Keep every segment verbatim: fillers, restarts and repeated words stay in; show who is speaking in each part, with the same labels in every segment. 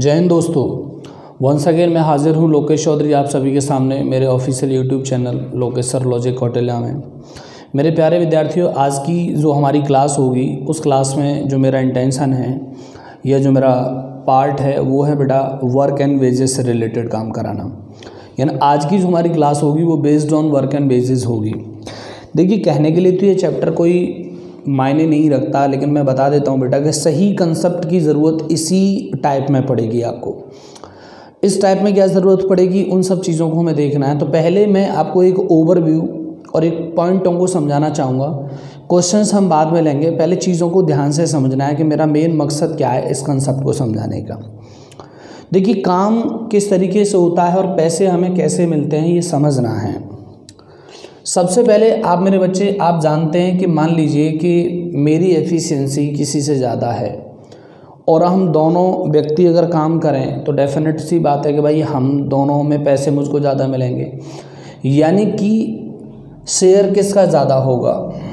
Speaker 1: जय हिंद दोस्तों, once again मैं हाजिर हूँ लोकेश चौधरी आप सभी के सामने मेरे official YouTube channel Lokesh sir logic Kautilya में। मेरे प्यारे विद्यार्थियों, आज की जो हमारी क्लास होगी उस क्लास में जो मेरा इंटेंशन है या जो मेरा पार्ट है वो है बेटा वर्क एंड वेजेस से रिलेटेड काम कराना। यानी आज की जो हमारी क्लास होगी वो based on work and wages होगी। देखिए, कहने के लिए तो ये चैप्टर कोई मायने नहीं रखता, लेकिन मैं बता देता हूँ बेटा कि सही कंसेप्ट की ज़रूरत इसी टाइप में पड़ेगी आपको। इस टाइप में क्या ज़रूरत पड़ेगी, उन सब चीज़ों को हमें देखना है। तो पहले मैं आपको एक ओवरव्यू और एक पॉइंटों को समझाना चाहूँगा। क्वेश्चंस हम बाद में लेंगे, पहले चीज़ों को ध्यान से समझना है कि मेरा मेन मकसद क्या है इस कंसेप्ट को समझाने का। देखिए, काम किस तरीके से होता है और पैसे हमें कैसे मिलते हैं ये समझना है। सबसे पहले आप मेरे बच्चे आप जानते हैं कि मान लीजिए कि मेरी एफिशिएंसी किसी से ज़्यादा है और हम दोनों व्यक्ति अगर काम करें तो डेफिनेट सी बात है कि भाई हम दोनों में पैसे मुझको ज़्यादा मिलेंगे। यानी कि शेयर किसका ज़्यादा होगा।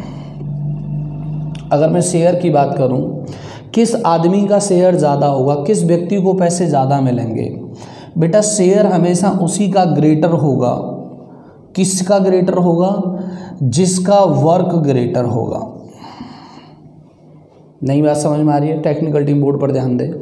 Speaker 1: अगर मैं शेयर की बात करूं, किस आदमी का शेयर ज़्यादा होगा, किस व्यक्ति को पैसे ज़्यादा मिलेंगे। बेटा शेयर हमेशा उसी का ग्रेटर होगा। किसका ग्रेटर होगा? जिसका वर्क ग्रेटर होगा। नई बात समझ में आ रही है? टेक्निकल टीम बोर्ड पर ध्यान दे।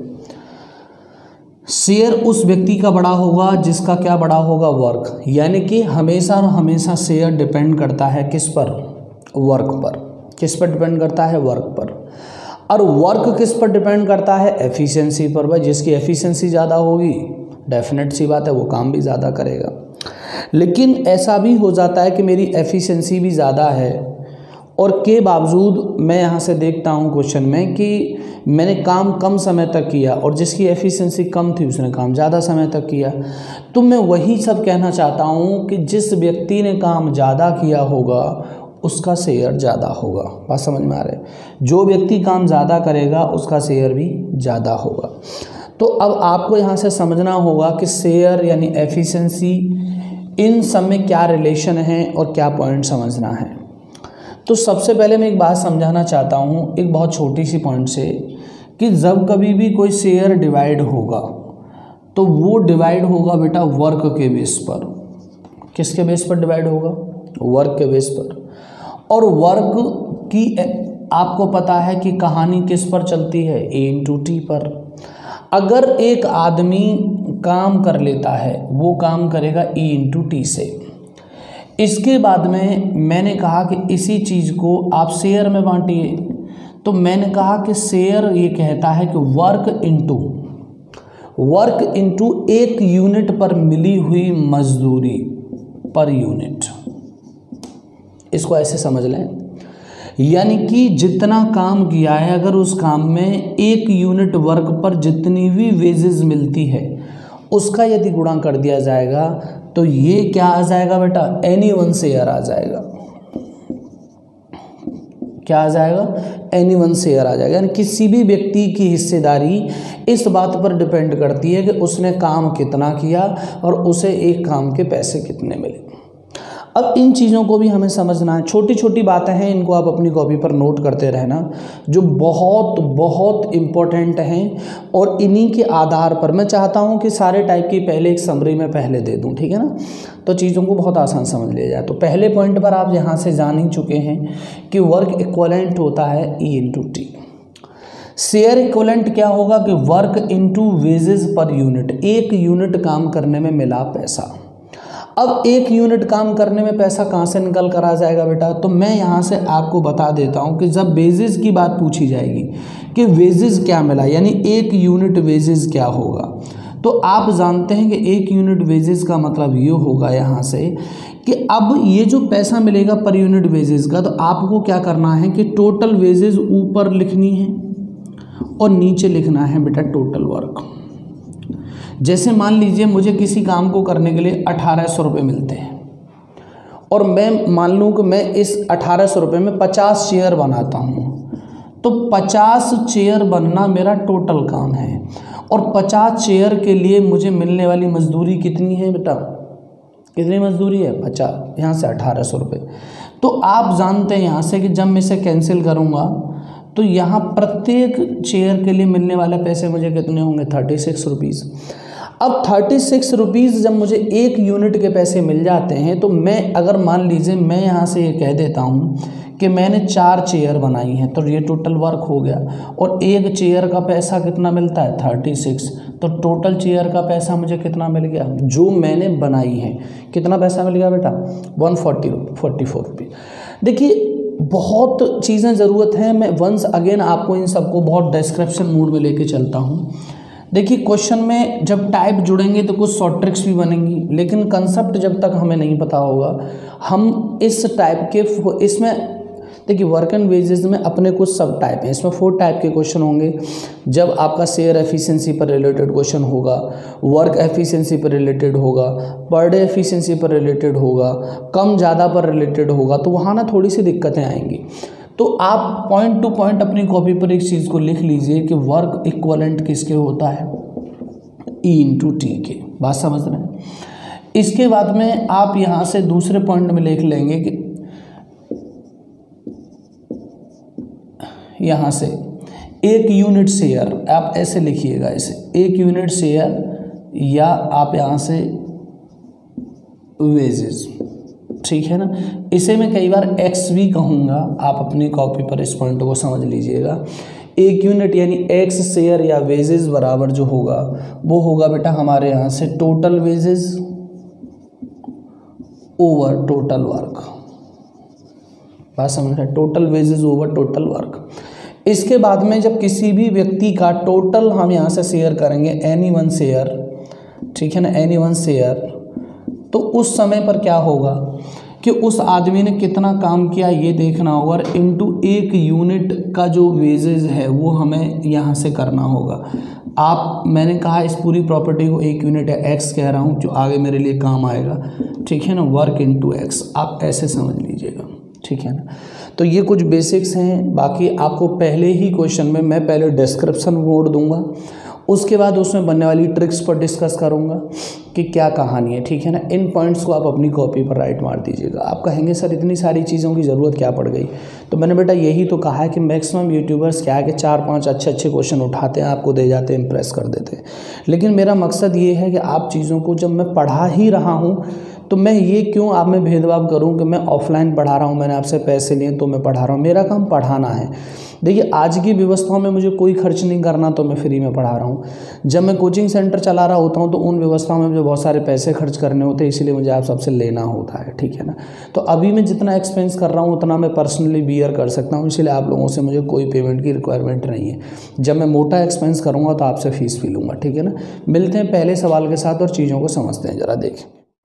Speaker 1: शेयर उस व्यक्ति का बड़ा होगा जिसका क्या बड़ा होगा? वर्क। यानी कि हमेशा और हमेशा शेयर डिपेंड करता है किस पर? वर्क पर। किस पर डिपेंड करता है? वर्क पर। और वर्क किस पर डिपेंड करता है? एफिशिएंसी पर। भाई जिसकी एफिशिएंसी ज़्यादा होगी डेफिनेट सी बात है वो काम भी ज़्यादा करेगा। लेकिन ऐसा भी हो जाता है कि मेरी एफिशिएंसी भी ज़्यादा है और के बावजूद मैं यहाँ से देखता हूँ क्वेश्चन में कि मैंने काम कम समय तक किया और जिसकी एफिशिएंसी कम थी उसने काम ज़्यादा समय तक किया। तो मैं वही सब कहना चाहता हूँ कि जिस व्यक्ति ने काम ज़्यादा किया होगा उसका शेयर ज़्यादा होगा। बात समझ में आ रहा है? जो व्यक्ति काम ज़्यादा करेगा उसका शेयर भी ज़्यादा होगा। तो अब आपको यहाँ से समझना होगा कि शेयर यानी एफिशिएंसी इन सब में क्या रिलेशन है और क्या पॉइंट समझना है। तो सबसे पहले मैं एक बात समझाना चाहता हूँ एक बहुत छोटी सी पॉइंट से कि जब कभी भी कोई शेयर डिवाइड होगा तो वो डिवाइड होगा बेटा वर्क के बेस पर। किसके बेस पर डिवाइड होगा? वर्क के बेस पर। और वर्क की आपको पता है कि कहानी किस पर चलती है? ए इंटू टी पर। अगर एक आदमी काम कर लेता है वो काम करेगा ई इंटू टी से। इसके बाद में मैंने कहा कि इसी चीज़ को आप शेयर में बांटिए। तो मैंने कहा कि शेयर ये कहता है कि वर्क इंटू वर्क इंटू एक यूनिट पर मिली हुई मजदूरी पर यूनिट। इसको ऐसे समझ लें, यानी कि जितना काम किया है अगर उस काम में एक यूनिट वर्क पर जितनी भी वेजेस मिलती है उसका यदि गुणा कर दिया जाएगा तो ये क्या आ जाएगा बेटा? एनी वन शेयर आ जाएगा। क्या आ जाएगा? एनी वन शेयर आ जाएगा। यानी किसी भी व्यक्ति की हिस्सेदारी इस बात पर डिपेंड करती है कि उसने काम कितना किया और उसे एक काम के पैसे कितने मिले। अब इन चीज़ों को भी हमें समझना है। छोटी छोटी बातें हैं, इनको आप अपनी कॉपी पर नोट करते रहना, जो बहुत बहुत इम्पोर्टेंट हैं। और इन्हीं के आधार पर मैं चाहता हूं कि सारे टाइप की पहले एक समरी में पहले दे दूं, ठीक है ना, तो चीज़ों को बहुत आसान समझ लिया जाए। तो पहले पॉइंट पर आप यहाँ से जान ही चुके हैं कि वर्क इक्विवेलेंट होता है E into T. Share equivalent क्या होगा कि work into wages per unit. एक यूनिट काम करने में मिला पैसा। अब एक यूनिट काम करने में पैसा कहाँ से निकल कर आ जाएगा बेटा? तो मैं यहाँ से आपको बता देता हूँ कि जब वेजेस की बात पूछी जाएगी कि वेजेस क्या मिला, यानी एक यूनिट वेजेस क्या होगा, तो आप जानते हैं कि एक यूनिट वेजेस का मतलब ये होगा यहाँ से कि अब ये जो पैसा मिलेगा पर यूनिट वेजेस का, तो आपको क्या करना है कि टोटल वेजेस ऊपर लिखनी है और नीचे लिखना है बेटा टोटल वर्क। जैसे मान लीजिए मुझे किसी काम को करने के लिए अठारह सौ रुपये मिलते हैं और मैं मान लूँ कि मैं इस अठारह सौ रुपये में पचास चेयर बनाता हूँ, तो पचास चेयर बनना मेरा टोटल काम है। और पचास चेयर के लिए मुझे मिलने वाली मजदूरी कितनी है बेटा? कितनी मजदूरी है? पचास। यहाँ से अठारह सौ रुपये। तो आप जानते हैं यहाँ से कि जब मैं इसे कैंसिल करूँगा तो यहाँ प्रत्येक चेयर के लिए मिलने वाले पैसे मुझे कितने होंगे, थर्टी सिक्स रुपीज़। अब थर्टी सिक्स रुपीज़ जब मुझे एक यूनिट के पैसे मिल जाते हैं तो मैं अगर मान लीजिए मैं यहाँ से ये कह देता हूँ कि मैंने चार चेयर बनाई हैं तो ये टोटल वर्क हो गया, और एक चेयर का पैसा कितना मिलता है, थर्टी सिक्स। तो टोटल चेयर का पैसा मुझे कितना मिल गया, जो मैंने बनाई है, कितना पैसा मिल गया बेटा, one forty forty four rupees. देखिए बहुत चीज़ें ज़रूरत हैं, मैं वंस अगेन आपको इन सबको बहुत डिस्क्रिप्शन मूड में लेके चलता हूँ। देखिए क्वेश्चन में जब टाइप जुड़ेंगे तो कुछ शॉर्ट ट्रिक्स भी बनेंगी, लेकिन कंसेप्ट जब तक हमें नहीं पता होगा हम इस टाइप के इसमें देखिए वर्क एंड वेजेस में अपने कुछ सब टाइप हैं, इसमें फोर टाइप के क्वेश्चन होंगे। जब आपका शेयर एफिशिएंसी पर रिलेटेड क्वेश्चन होगा, वर्क एफिशिएंसी पर रिलेटेड होगा, पर डे एफिशिएंसी पर रिलेटेड होगा, कम ज़्यादा पर रिलेटेड होगा, तो वहाँ ना थोड़ी सी दिक्कतें आएंगी। तो आप पॉइंट टू पॉइंट अपनी कॉपी पर एक चीज़ को लिख लीजिए कि वर्क इक्वलेंट किसके होता है, ई इंटू टी के। बात समझ रहे हैं। इसके बाद में आप यहाँ से दूसरे पॉइंट में लिख लेंगे कि यहाँ से एक यूनिट शेयर, आप ऐसे लिखिएगा इसे, एक यूनिट शेयर, या आप यहाँ से वेजेस, ठीक है ना। इसे मैं कई बार एक्स भी कहूँगा, आप अपनी कॉपी पर इस पॉइंट को समझ लीजिएगा। एक यूनिट यानी एक्स शेयर या वेजेस बराबर जो होगा वो होगा बेटा हमारे यहाँ से total wages over total work. बात समझ रहे, total wages over total work. इसके बाद में जब किसी भी व्यक्ति का टोटल हम यहाँ से शेयर करेंगे एनी वन शेयर, ठीक है ना, एनी वन शेयर, तो उस समय पर क्या होगा कि उस आदमी ने कितना काम किया ये देखना होगा, और इनटू एक यूनिट का जो वेजेस है वो हमें यहाँ से करना होगा। आप मैंने कहा इस पूरी प्रॉपर्टी को एक यूनिट एक्स कह रहा हूँ जो आगे मेरे लिए काम आएगा, ठीक है ना, वर्क इनटू एक्स, आप ऐसे समझ लीजिएगा, ठीक है ना। तो ये कुछ बेसिक्स हैं, बाकी आपको पहले ही क्वेश्चन में मैं पहले डिस्क्रिप्शन मोड दूंगा, उसके बाद उसमें बनने वाली ट्रिक्स पर डिस्कस करूंगा कि क्या कहानी है, ठीक है ना। इन पॉइंट्स को आप अपनी कॉपी पर राइट मार दीजिएगा। आप कहेंगे सर इतनी सारी चीज़ों की ज़रूरत क्या पड़ गई, तो मैंने बेटा यही तो कहा है कि मैक्सिमम यूट्यूबर्स क्या है कि चार पांच अच्छे अच्छे क्वेश्चन उठाते हैं, आपको दे जाते हैं, इम्प्रेस कर देते हैं। लेकिन मेरा मकसद ये है कि आप चीज़ों को जब मैं पढ़ा ही रहा हूँ तो मैं ये क्यों आप में भेदभाव करूं कि मैं ऑफलाइन पढ़ा रहा हूं, मैंने आपसे पैसे लिए तो मैं पढ़ा रहा हूं। मेरा काम पढ़ाना है। देखिए आज की व्यवस्थाओं में मुझे कोई खर्च नहीं करना, तो मैं फ्री में पढ़ा रहा हूं। जब मैं कोचिंग सेंटर चला रहा होता हूं तो उन व्यवस्थाओं में मुझे बहुत सारे पैसे खर्च करने होते हैं, इसीलिए मुझे आप सबसे लेना होता है, ठीक है ना। तो अभी मैं जितना एक्सपेंस कर रहा हूँ उतना मैं पर्सनली बियर कर सकता हूँ, इसलिए आप लोगों से मुझे कोई पेमेंट की रिक्वायरमेंट नहीं है। जब मैं मोटा एक्सपेंस करूँगा तो आपसे फीस भी लूँगा, ठीक है ना। मिलते हैं पहले सवाल के साथ और चीज़ों को समझते हैं, ज़रा देखें।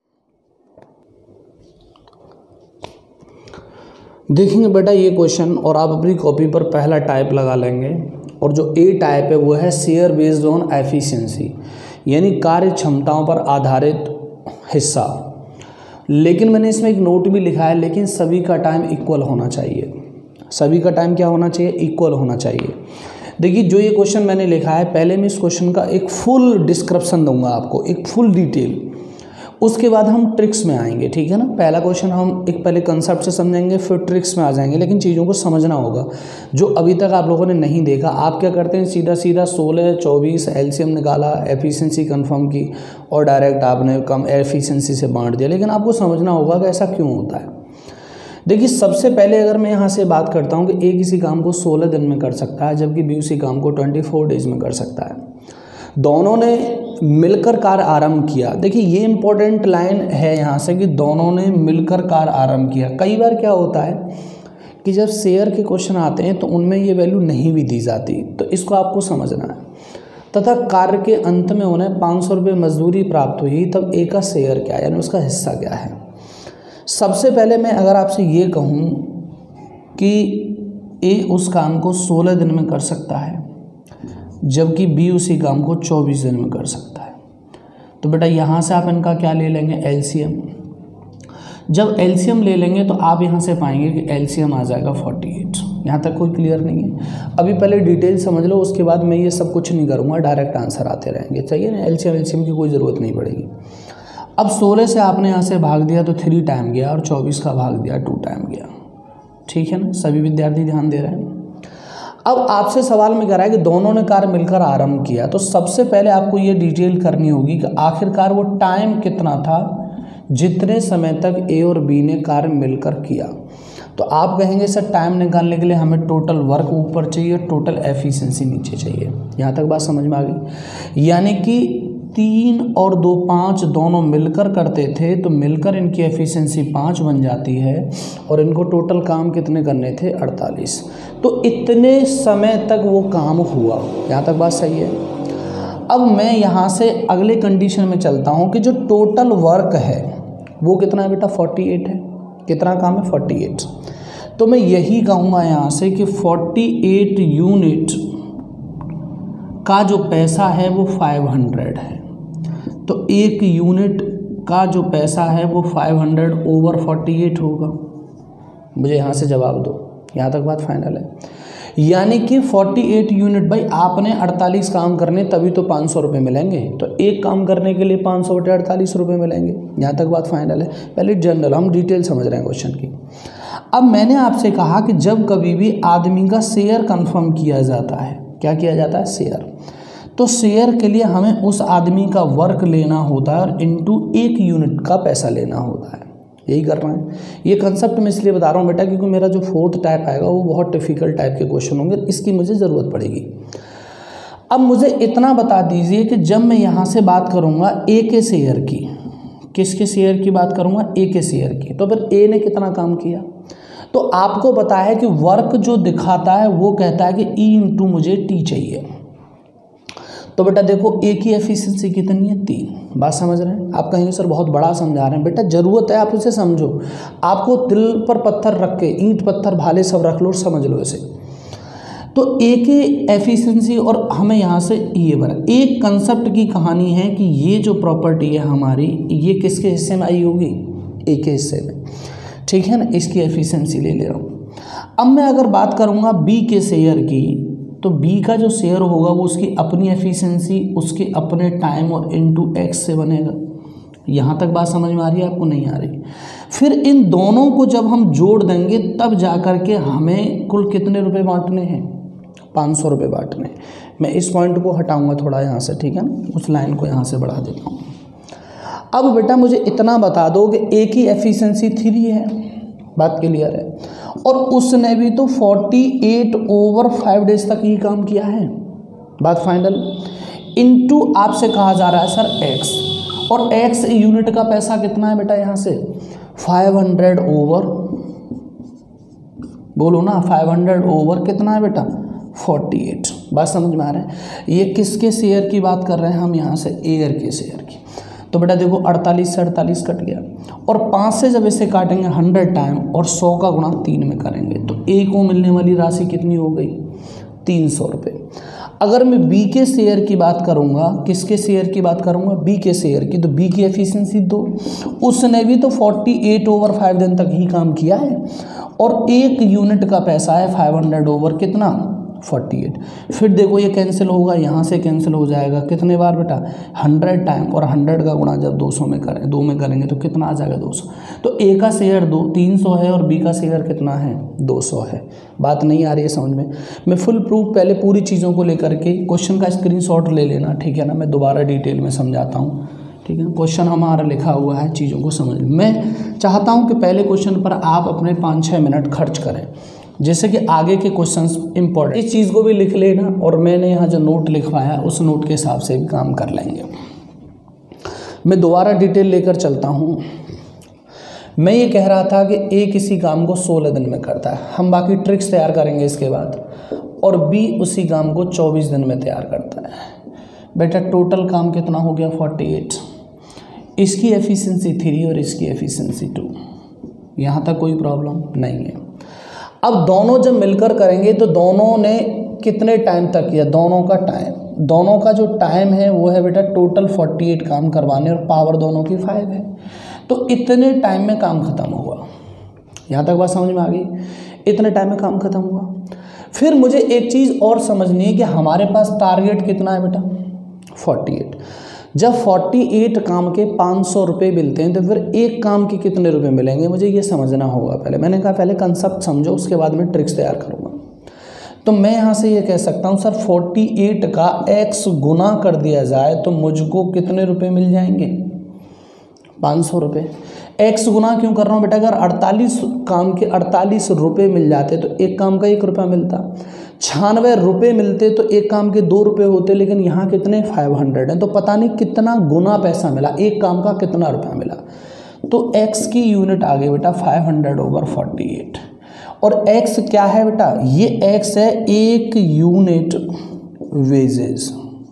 Speaker 1: देखेंगे बेटा ये क्वेश्चन और आप अपनी कॉपी पर पहला टाइप लगा लेंगे, और जो ए टाइप है वो है शेयर बेस्ड ऑन एफिशिएंसी, यानी कार्य क्षमताओं पर आधारित हिस्सा। लेकिन मैंने इसमें एक नोट भी लिखा है, लेकिन सभी का टाइम इक्वल होना चाहिए। सभी का टाइम क्या होना चाहिए, इक्वल होना चाहिए। देखिए जो ये क्वेश्चन मैंने लिखा है, पहले मैं इस क्वेश्चन का एक फुल डिस्क्रिप्शन दूंगा आपको, एक फुल डिटेल, उसके बाद हम ट्रिक्स में आएंगे, ठीक है ना। पहला क्वेश्चन हम एक पहले कंसेप्ट से समझेंगे, फिर ट्रिक्स में आ जाएंगे, लेकिन चीज़ों को समझना होगा जो अभी तक आप लोगों ने नहीं देखा। आप क्या करते हैं, सीधा सीधा सोलह चौबीस एलसीएम निकाला, एफिशिएंसी कंफर्म की और डायरेक्ट आपने कम एफिशिएंसी से बांट दिया, लेकिन आपको समझना होगा कि ऐसा क्यों होता है। देखिए सबसे पहले अगर मैं यहाँ से बात करता हूँ कि ए किसी काम को सोलह दिन में कर सकता है, जबकि बी उसी काम को ट्वेंटी फोर डेज में कर सकता है। दोनों ने मिलकर कार्य आरंभ किया। देखिए ये इंपॉर्टेंट लाइन है यहाँ से कि दोनों ने मिलकर कार्य आरंभ किया। कई बार क्या होता है कि जब शेयर के क्वेश्चन आते हैं तो उनमें ये वैल्यू नहीं भी दी जाती, तो इसको आपको समझना है। तथा कार्य के अंत में उन्हें पाँच सौ रुपये मजदूरी प्राप्त हुई, तब ए का शेयर क्या है, यानी उसका हिस्सा क्या है। सबसे पहले मैं अगर आपसे ये कहूँ कि ए उस काम को सोलह दिन में कर सकता है, जबकि बी उसी काम को चौबीस दिन में कर सकता है, तो बेटा यहाँ से आप इनका क्या ले लेंगे, एलसीएम। जब एलसीएम ले लेंगे तो आप यहाँ से पाएंगे कि एलसीएम आ जाएगा अड़तालीस। यहाँ तक कोई क्लियर नहीं है। अभी पहले डिटेल समझ लो, उसके बाद मैं ये सब कुछ नहीं करूँगा, डायरेक्ट आंसर आते रहेंगे, चाहिए ना। एलसीएम एलसीएम की कोई ज़रूरत नहीं पड़ेगी। अब सोलह से आपने यहाँ से भाग दिया तो थ्री टाइम गया, और चौबीस का भाग दिया टू टाइम गया, ठीक है ना। सभी विद्यार्थी ध्यान दे रहे हैं। अब आपसे सवाल में कह रहा है कि दोनों ने कार्य मिलकर आरंभ किया, तो सबसे पहले आपको ये डिटेल करनी होगी कि आखिरकार वो टाइम कितना था जितने समय तक ए और बी ने कार्य मिलकर किया। तो आप कहेंगे सर टाइम निकालने के लिए हमें टोटल वर्क ऊपर चाहिए, टोटल एफिशिएंसी नीचे चाहिए। यहाँ तक बात समझ में आ गई। यानी कि तीन और दो पाँच दोनों मिलकर करते थे तो मिलकर इनकी एफिशिएंसी पाँच बन जाती है और इनको टोटल काम कितने करने थे, अड़तालीस। तो इतने समय तक वो काम हुआ। यहाँ तक बात सही है। अब मैं यहाँ से अगले कंडीशन में चलता हूँ कि जो टोटल वर्क है वो कितना है बेटा, अड़तालीस है। कितना काम है, अड़तालीस। तो मैं यही कहूँगा यहाँ से कि अड़तालीस यूनिट का जो पैसा है वो पाँच सौ है। तो एक यूनिट का जो पैसा है वो पाँच सौ ओवर अड़तालीस होगा। मुझे यहाँ से जवाब दो। यहाँ तक बात फाइनल है। यानी कि अड़तालीस यूनिट, भाई आपने अड़तालीस काम करने तभी तो पाँच सौ रुपये मिलेंगे, तो एक काम करने के लिए पाँच सौ बटे अड़तालीस रुपये मिलेंगे। यहाँ तक बात फाइनल है। पहले जनरल हम डिटेल समझ रहे हैं क्वेश्चन की। अब मैंने आपसे कहा कि जब कभी भी आदमी का शेयर कंफर्म किया जाता है, क्या किया जाता है, शेयर, तो शेयर के लिए हमें उस आदमी का वर्क लेना होता है और इनटू एक यूनिट का पैसा लेना होता है। यही कर रहे हैं। ये कंसेप्ट मैं इसलिए बता रहा हूँ बेटा क्योंकि मेरा जो फोर्थ टाइप आएगा वो बहुत डिफ़िकल्ट टाइप के क्वेश्चन होंगे, इसकी मुझे ज़रूरत पड़ेगी। अब मुझे इतना बता दीजिए कि जब मैं यहाँ से बात करूँगा ए के शेयर की, किसके शेयर की बात करूँगा, ए के शेयर की, तो फिर ए ने कितना काम किया। तो आपको पता है कि वर्क जो दिखाता है वो कहता है कि ई इंटू मुझे टी चाहिए। तो बेटा देखो ए की एफिशिएंसी कितनी है, तीन। बात समझ रहे हैं। आप कहेंगे सर बहुत बड़ा समझा रहे हैं, बेटा ज़रूरत है आप उसे समझो। आपको दिल पर पत्थर रख के ईंट पत्थर भाले सब रख लो और समझ लो इसे। तो ए के एफिशिएंसी और हमें यहाँ से ये बना, एक कंसेप्ट की कहानी है कि ये जो प्रॉपर्टी है हमारी ये किसके हिस्से में आई होगी, ए के हिस्से में, ठीक है ना। इसकी एफिशिएंसी ले ले रहा हूँ। अब मैं अगर बात करूँगा बी के शेयर की, तो बी का जो शेयर होगा वो उसकी अपनी एफिशिएंसी, उसके अपने टाइम और इनटू एक्स से बनेगा। यहाँ तक बात समझ में आ रही है आपको, नहीं आ रही। फिर इन दोनों को जब हम जोड़ देंगे तब जा कर के हमें कुल कितने रुपए बांटने हैं, पाँच सौ रुपये बांटने। मैं इस पॉइंट को हटाऊंगा थोड़ा यहाँ से, ठीक है ना, उस लाइन को यहाँ से बढ़ा देता हूँ। अब बेटा मुझे इतना बता दो कि ए की एफिशिएंसी थ्री है, बात क्लियर है, और उसने भी तो अड़तालीस ओवर फाइव डेज तक ही काम किया है, बात फाइनल। इनटू आपसे कहा जा रहा है सर एक्स, और एक्स यूनिट का पैसा कितना है बेटा यहाँ से, पाँच सौ ओवर, बोलो ना, पाँच सौ ओवर कितना है बेटा, अड़तालीस। बात समझ में आ रहा है। ये किसके शेयर की बात कर रहे हैं हम यहाँ से, एयर के शेयर की। तो बेटा देखो अड़तालीस से अड़तालीस कट गया, और पाँच से जब इसे काटेंगे हंड्रेड टाइम और सौ का गुणा तीन में करेंगे तो ए को मिलने वाली राशि कितनी हो गई, तीन सौ रुपये। अगर मैं बी के शेयर की बात करूँगा, किसके शेयर की बात करूँगा, बी के शेयर की, तो बी की एफिशिएंसी दो, उसने भी तो अड़तालीस ओवर फाइव दिन तक ही काम किया है, और एक यूनिट का पैसा है पाँच सौ ओवर कितना, अड़तालीस। फिर देखो ये कैंसिल होगा, यहाँ से कैंसिल हो जाएगा, कितने बार बेटा, हंड्रेड टाइम, और हंड्रेड का गुणा जब दो सौ में करें, दो में करेंगे तो कितना आ जाएगा, दो सौ। तो ए का शेयर दो तीन सौ है और बी का शेयर कितना है, दो सौ है। बात नहीं आ रही है समझ में। मैं फुल प्रूफ पहले पूरी चीज़ों को लेकर के क्वेश्चन का स्क्रीनशॉट ले लेना, ठीक है ना, मैं दोबारा डिटेल में समझाता हूँ, ठीक है। क्वेश्चन हमारा लिखा हुआ है, चीज़ों को समझ। मैं चाहता हूँ कि पहले क्वेश्चन पर आप अपने पाँच छः मिनट खर्च करें, जैसे कि आगे के क्वेश्चंस इंपॉर्टेंट। इस चीज़ को भी लिख लेना, और मैंने यहाँ जो नोट लिखवाया उस नोट के हिसाब से भी काम कर लेंगे। मैं दोबारा डिटेल लेकर चलता हूँ। मैं ये कह रहा था कि ए किसी काम को सोलह दिन में करता है, हम बाकी ट्रिक्स तैयार करेंगे इसके बाद, और बी उसी काम को चौबीस दिन में तैयार करता है। बेटा टोटल काम कितना हो गया, अड़तालीस। इसकी एफिशिएंसी थ्री और इसकी एफिशिएंसी टू। यहाँ तक कोई प्रॉब्लम नहीं है। अब दोनों जब मिलकर करेंगे तो दोनों ने कितने टाइम तक किया, दोनों का टाइम, दोनों का जो टाइम है वो है बेटा टोटल अड़तालीस काम करवाने, और पावर दोनों की फाइव है, तो इतने टाइम में काम खत्म हुआ। यहाँ तक बात समझ में आ गई, इतने टाइम में काम खत्म हुआ। फिर मुझे एक चीज़ और समझनी है कि हमारे पास टारगेट कितना है बेटा, अड़तालीस। जब अड़तालीस काम के पाँच सौ रुपये मिलते हैं तो फिर एक काम के कितने रुपए मिलेंगे, मुझे ये समझना होगा पहले। मैंने कहा पहले कंसेप्ट समझो, उसके बाद मैं ट्रिक्स तैयार करूँगा। तो मैं यहाँ से ये कह सकता हूँ सर अड़तालीस का x गुना कर दिया जाए तो मुझको कितने रुपए मिल जाएंगे, पाँच सौ रुपये। x गुना क्यों कर रहा हूँ बेटा, अगर अड़तालीस काम के अड़तालीस रुपये मिल जाते तो एक काम का एक रुपया मिलता, छियानवे रुपये मिलते तो एक काम के दो रुपये होते, लेकिन यहाँ कितने पाँच सौ हैं, तो पता नहीं कितना गुना पैसा मिला, एक काम का कितना रुपया मिला। तो x की यूनिट आ गई बेटा पाँच सौ ओवर अड़तालीस, और x क्या है बेटा, ये x है एक यूनिट वेजेस,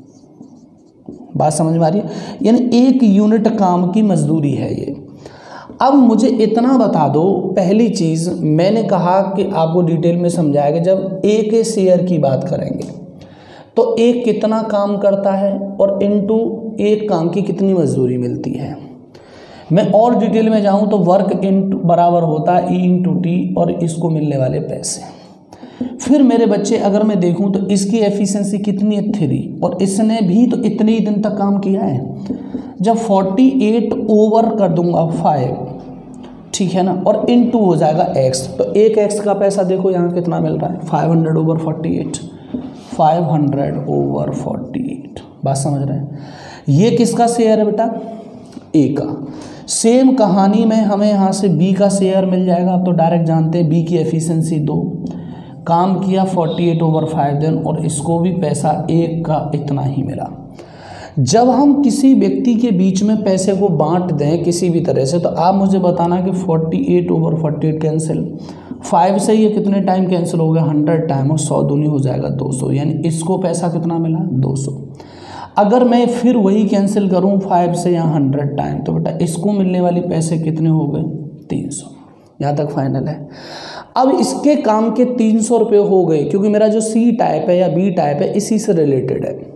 Speaker 1: बात समझ में आ रही है, यानी एक यूनिट काम की मजदूरी है ये। अब मुझे इतना बता दो, पहली चीज़ मैंने कहा कि आपको डिटेल में समझाएगा, जब ए के शेयर की बात करेंगे तो एक कितना काम करता है और इनटू एक काम की कितनी मजदूरी मिलती है। मैं और डिटेल में जाऊं तो वर्क इंटू बराबर होता है ई इंटू टी और इसको मिलने वाले पैसे। फिर मेरे बच्चे अगर मैं देखूं तो इसकी एफिशिएंसी कितनी है, थ्री, और इसने भी तो इतने ही दिन तक काम किया है। जब अड़तालीस ओवर कर दूंगा फाइव, ठीक है ना, और इनटू हो जाएगा एक्स, तो एक एक्स का पैसा देखो यहाँ कितना मिल रहा है, पाँच सौ ओवर अड़तालीस, पाँच सौ ओवर अड़तालीस, बात समझ रहे हैं। ये किसका शेयर है बेटा, ए का। सेम कहानी में हमें यहाँ से बी का शेयर मिल जाएगा, आप तो डायरेक्ट जानते हैं बी की एफिशिएंसी दो, काम किया अड़तालीस ओवर फाइव दिन, और इसको भी पैसा एक का इतना ही मिला। जब हम किसी व्यक्ति के बीच में पैसे को बांट दें किसी भी तरह से, तो आप मुझे बताना कि अड़तालीस ओवर अड़तालीस कैंसिल, फाइव से ये कितने टाइम कैंसिल हो गया, हंड्रेड टाइम, और सौ दूनी हो जाएगा दो सौ, यानी इसको पैसा कितना मिला, दो सौ। अगर मैं फिर वही कैंसिल करूं फाइव से यहाँ हंड्रेड टाइम, तो बेटा इसको मिलने वाले पैसे कितने हो गए, तीन सौ। यहाँ तक फाइनल है। अब इसके काम के तीन सौ रुपये हो गए, क्योंकि मेरा जो सी टाइप है या बी टाइप है इसी से रिलेटेड है।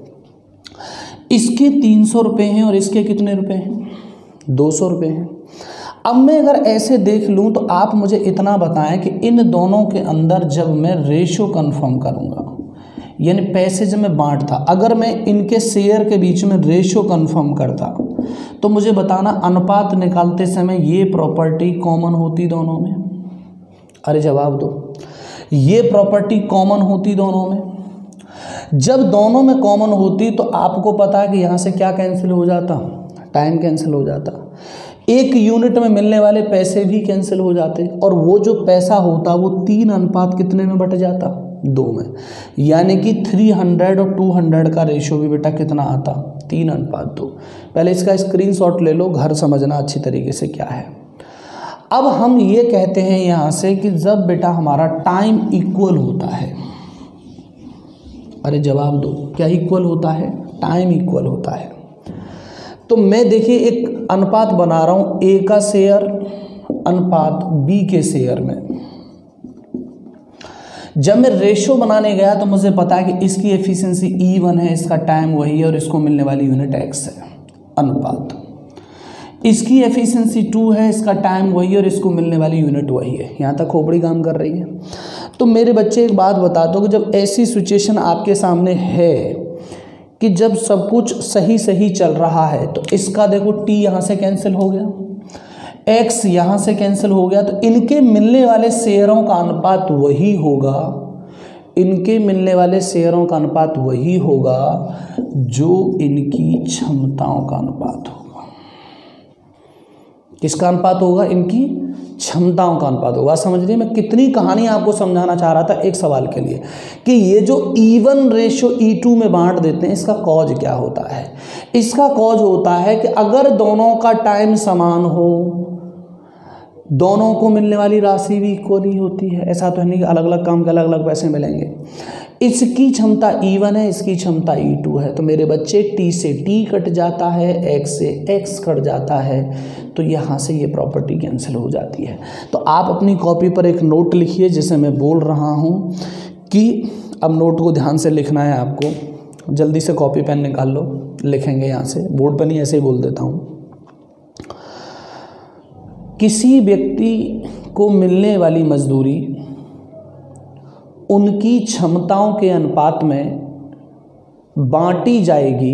Speaker 1: इसके तीन सौ रुपये हैं और इसके कितने रुपए हैं, दो सौ रुपये हैं। अब मैं अगर ऐसे देख लूँ तो आप मुझे इतना बताएं कि इन दोनों के अंदर जब मैं रेशो कंफर्म करूँगा, यानी पैसे जब मैं बांटता, अगर मैं इनके शेयर के बीच में रेशो कंफर्म करता, तो मुझे बताना अनुपात निकालते समय ये प्रॉपर्टी कॉमन होती दोनों में, अरे जवाब दो, ये प्रॉपर्टी कॉमन होती दोनों में। जब दोनों में कॉमन होती तो आपको पता है कि यहाँ से क्या कैंसिल हो जाता, टाइम कैंसिल हो जाता, एक यूनिट में मिलने वाले पैसे भी कैंसिल हो जाते, और वो जो पैसा होता वो तीन अनुपात कितने में बट जाता, दो में, यानी कि तीन सौ और दो सौ का रेशियो भी बेटा कितना आता, तीन अनुपात दो। पहले इसका स्क्रीनशॉट ले लो, घर समझना अच्छी तरीके से क्या है। अब हम ये कहते हैं यहाँ से कि जब बेटा हमारा टाइम इक्वल होता है, अरे जवाब दो, क्या इक्वल होता है, टाइम इक्वल होता है, तो मैं देखिए एक अनुपात बना रहा हूँ, ए का शेयर अनुपात बी के शेयर में। जब मैं रेशो बनाने गया तो मुझे पता है कि इसकी एफिशिएंसी ई वन है, इसका टाइम वही है, और इसको मिलने वाली यूनिट एक्स है, अनुपात। इसकी एफिशिएंसी टू है, इसका टाइम वही है और इसको मिलने वाली यूनिट वही है। यहाँ तक खोपड़ी काम कर रही है। तो मेरे बच्चे एक बात बता दो कि जब ऐसी सिचुएशन आपके सामने है कि जब सब कुछ सही सही चल रहा है, तो इसका देखो टी यहाँ से कैंसिल हो गया, एक्स यहाँ से कैंसिल हो गया, तो इनके मिलने वाले शेयरों का अनुपात वही होगा, इनके मिलने वाले शेयरों का अनुपात वही होगा जो इनकी क्षमताओं का अनुपात होगा। किसका अनुपात होगा, इनकी क्षमताओं का अनुपात होगा। समझ रही, मैं कितनी कहानी आपको समझाना चाह रहा था एक सवाल के लिए, कि ये जो E one ratio E two में बांट देते हैं, इसका कॉज क्या होता है। इसका कॉज होता है कि अगर दोनों का टाइम समान हो, दोनों को मिलने वाली राशि भी इक्वल ही होती है। ऐसा तो है नहीं कि अलग अलग काम के अलग अलग पैसे मिलेंगे। इसकी क्षमता ई वन है, इसकी क्षमता ई टू है, तो मेरे बच्चे टी से टी कट जाता है, एक्स से एक्स कट जाता है, तो यहाँ से ये प्रॉपर्टी कैंसिल हो जाती है। तो आप अपनी कॉपी पर एक नोट लिखिए जिसे मैं बोल रहा हूँ कि अब नोट को ध्यान से लिखना है आपको। जल्दी से कॉपी पेन निकाल लो, लिखेंगे यहाँ से, बोर्ड पर नहीं, ऐसे ही बोल देता हूँ। किसी व्यक्ति को मिलने वाली मजदूरी उनकी क्षमताओं के अनुपात में बांटी जाएगी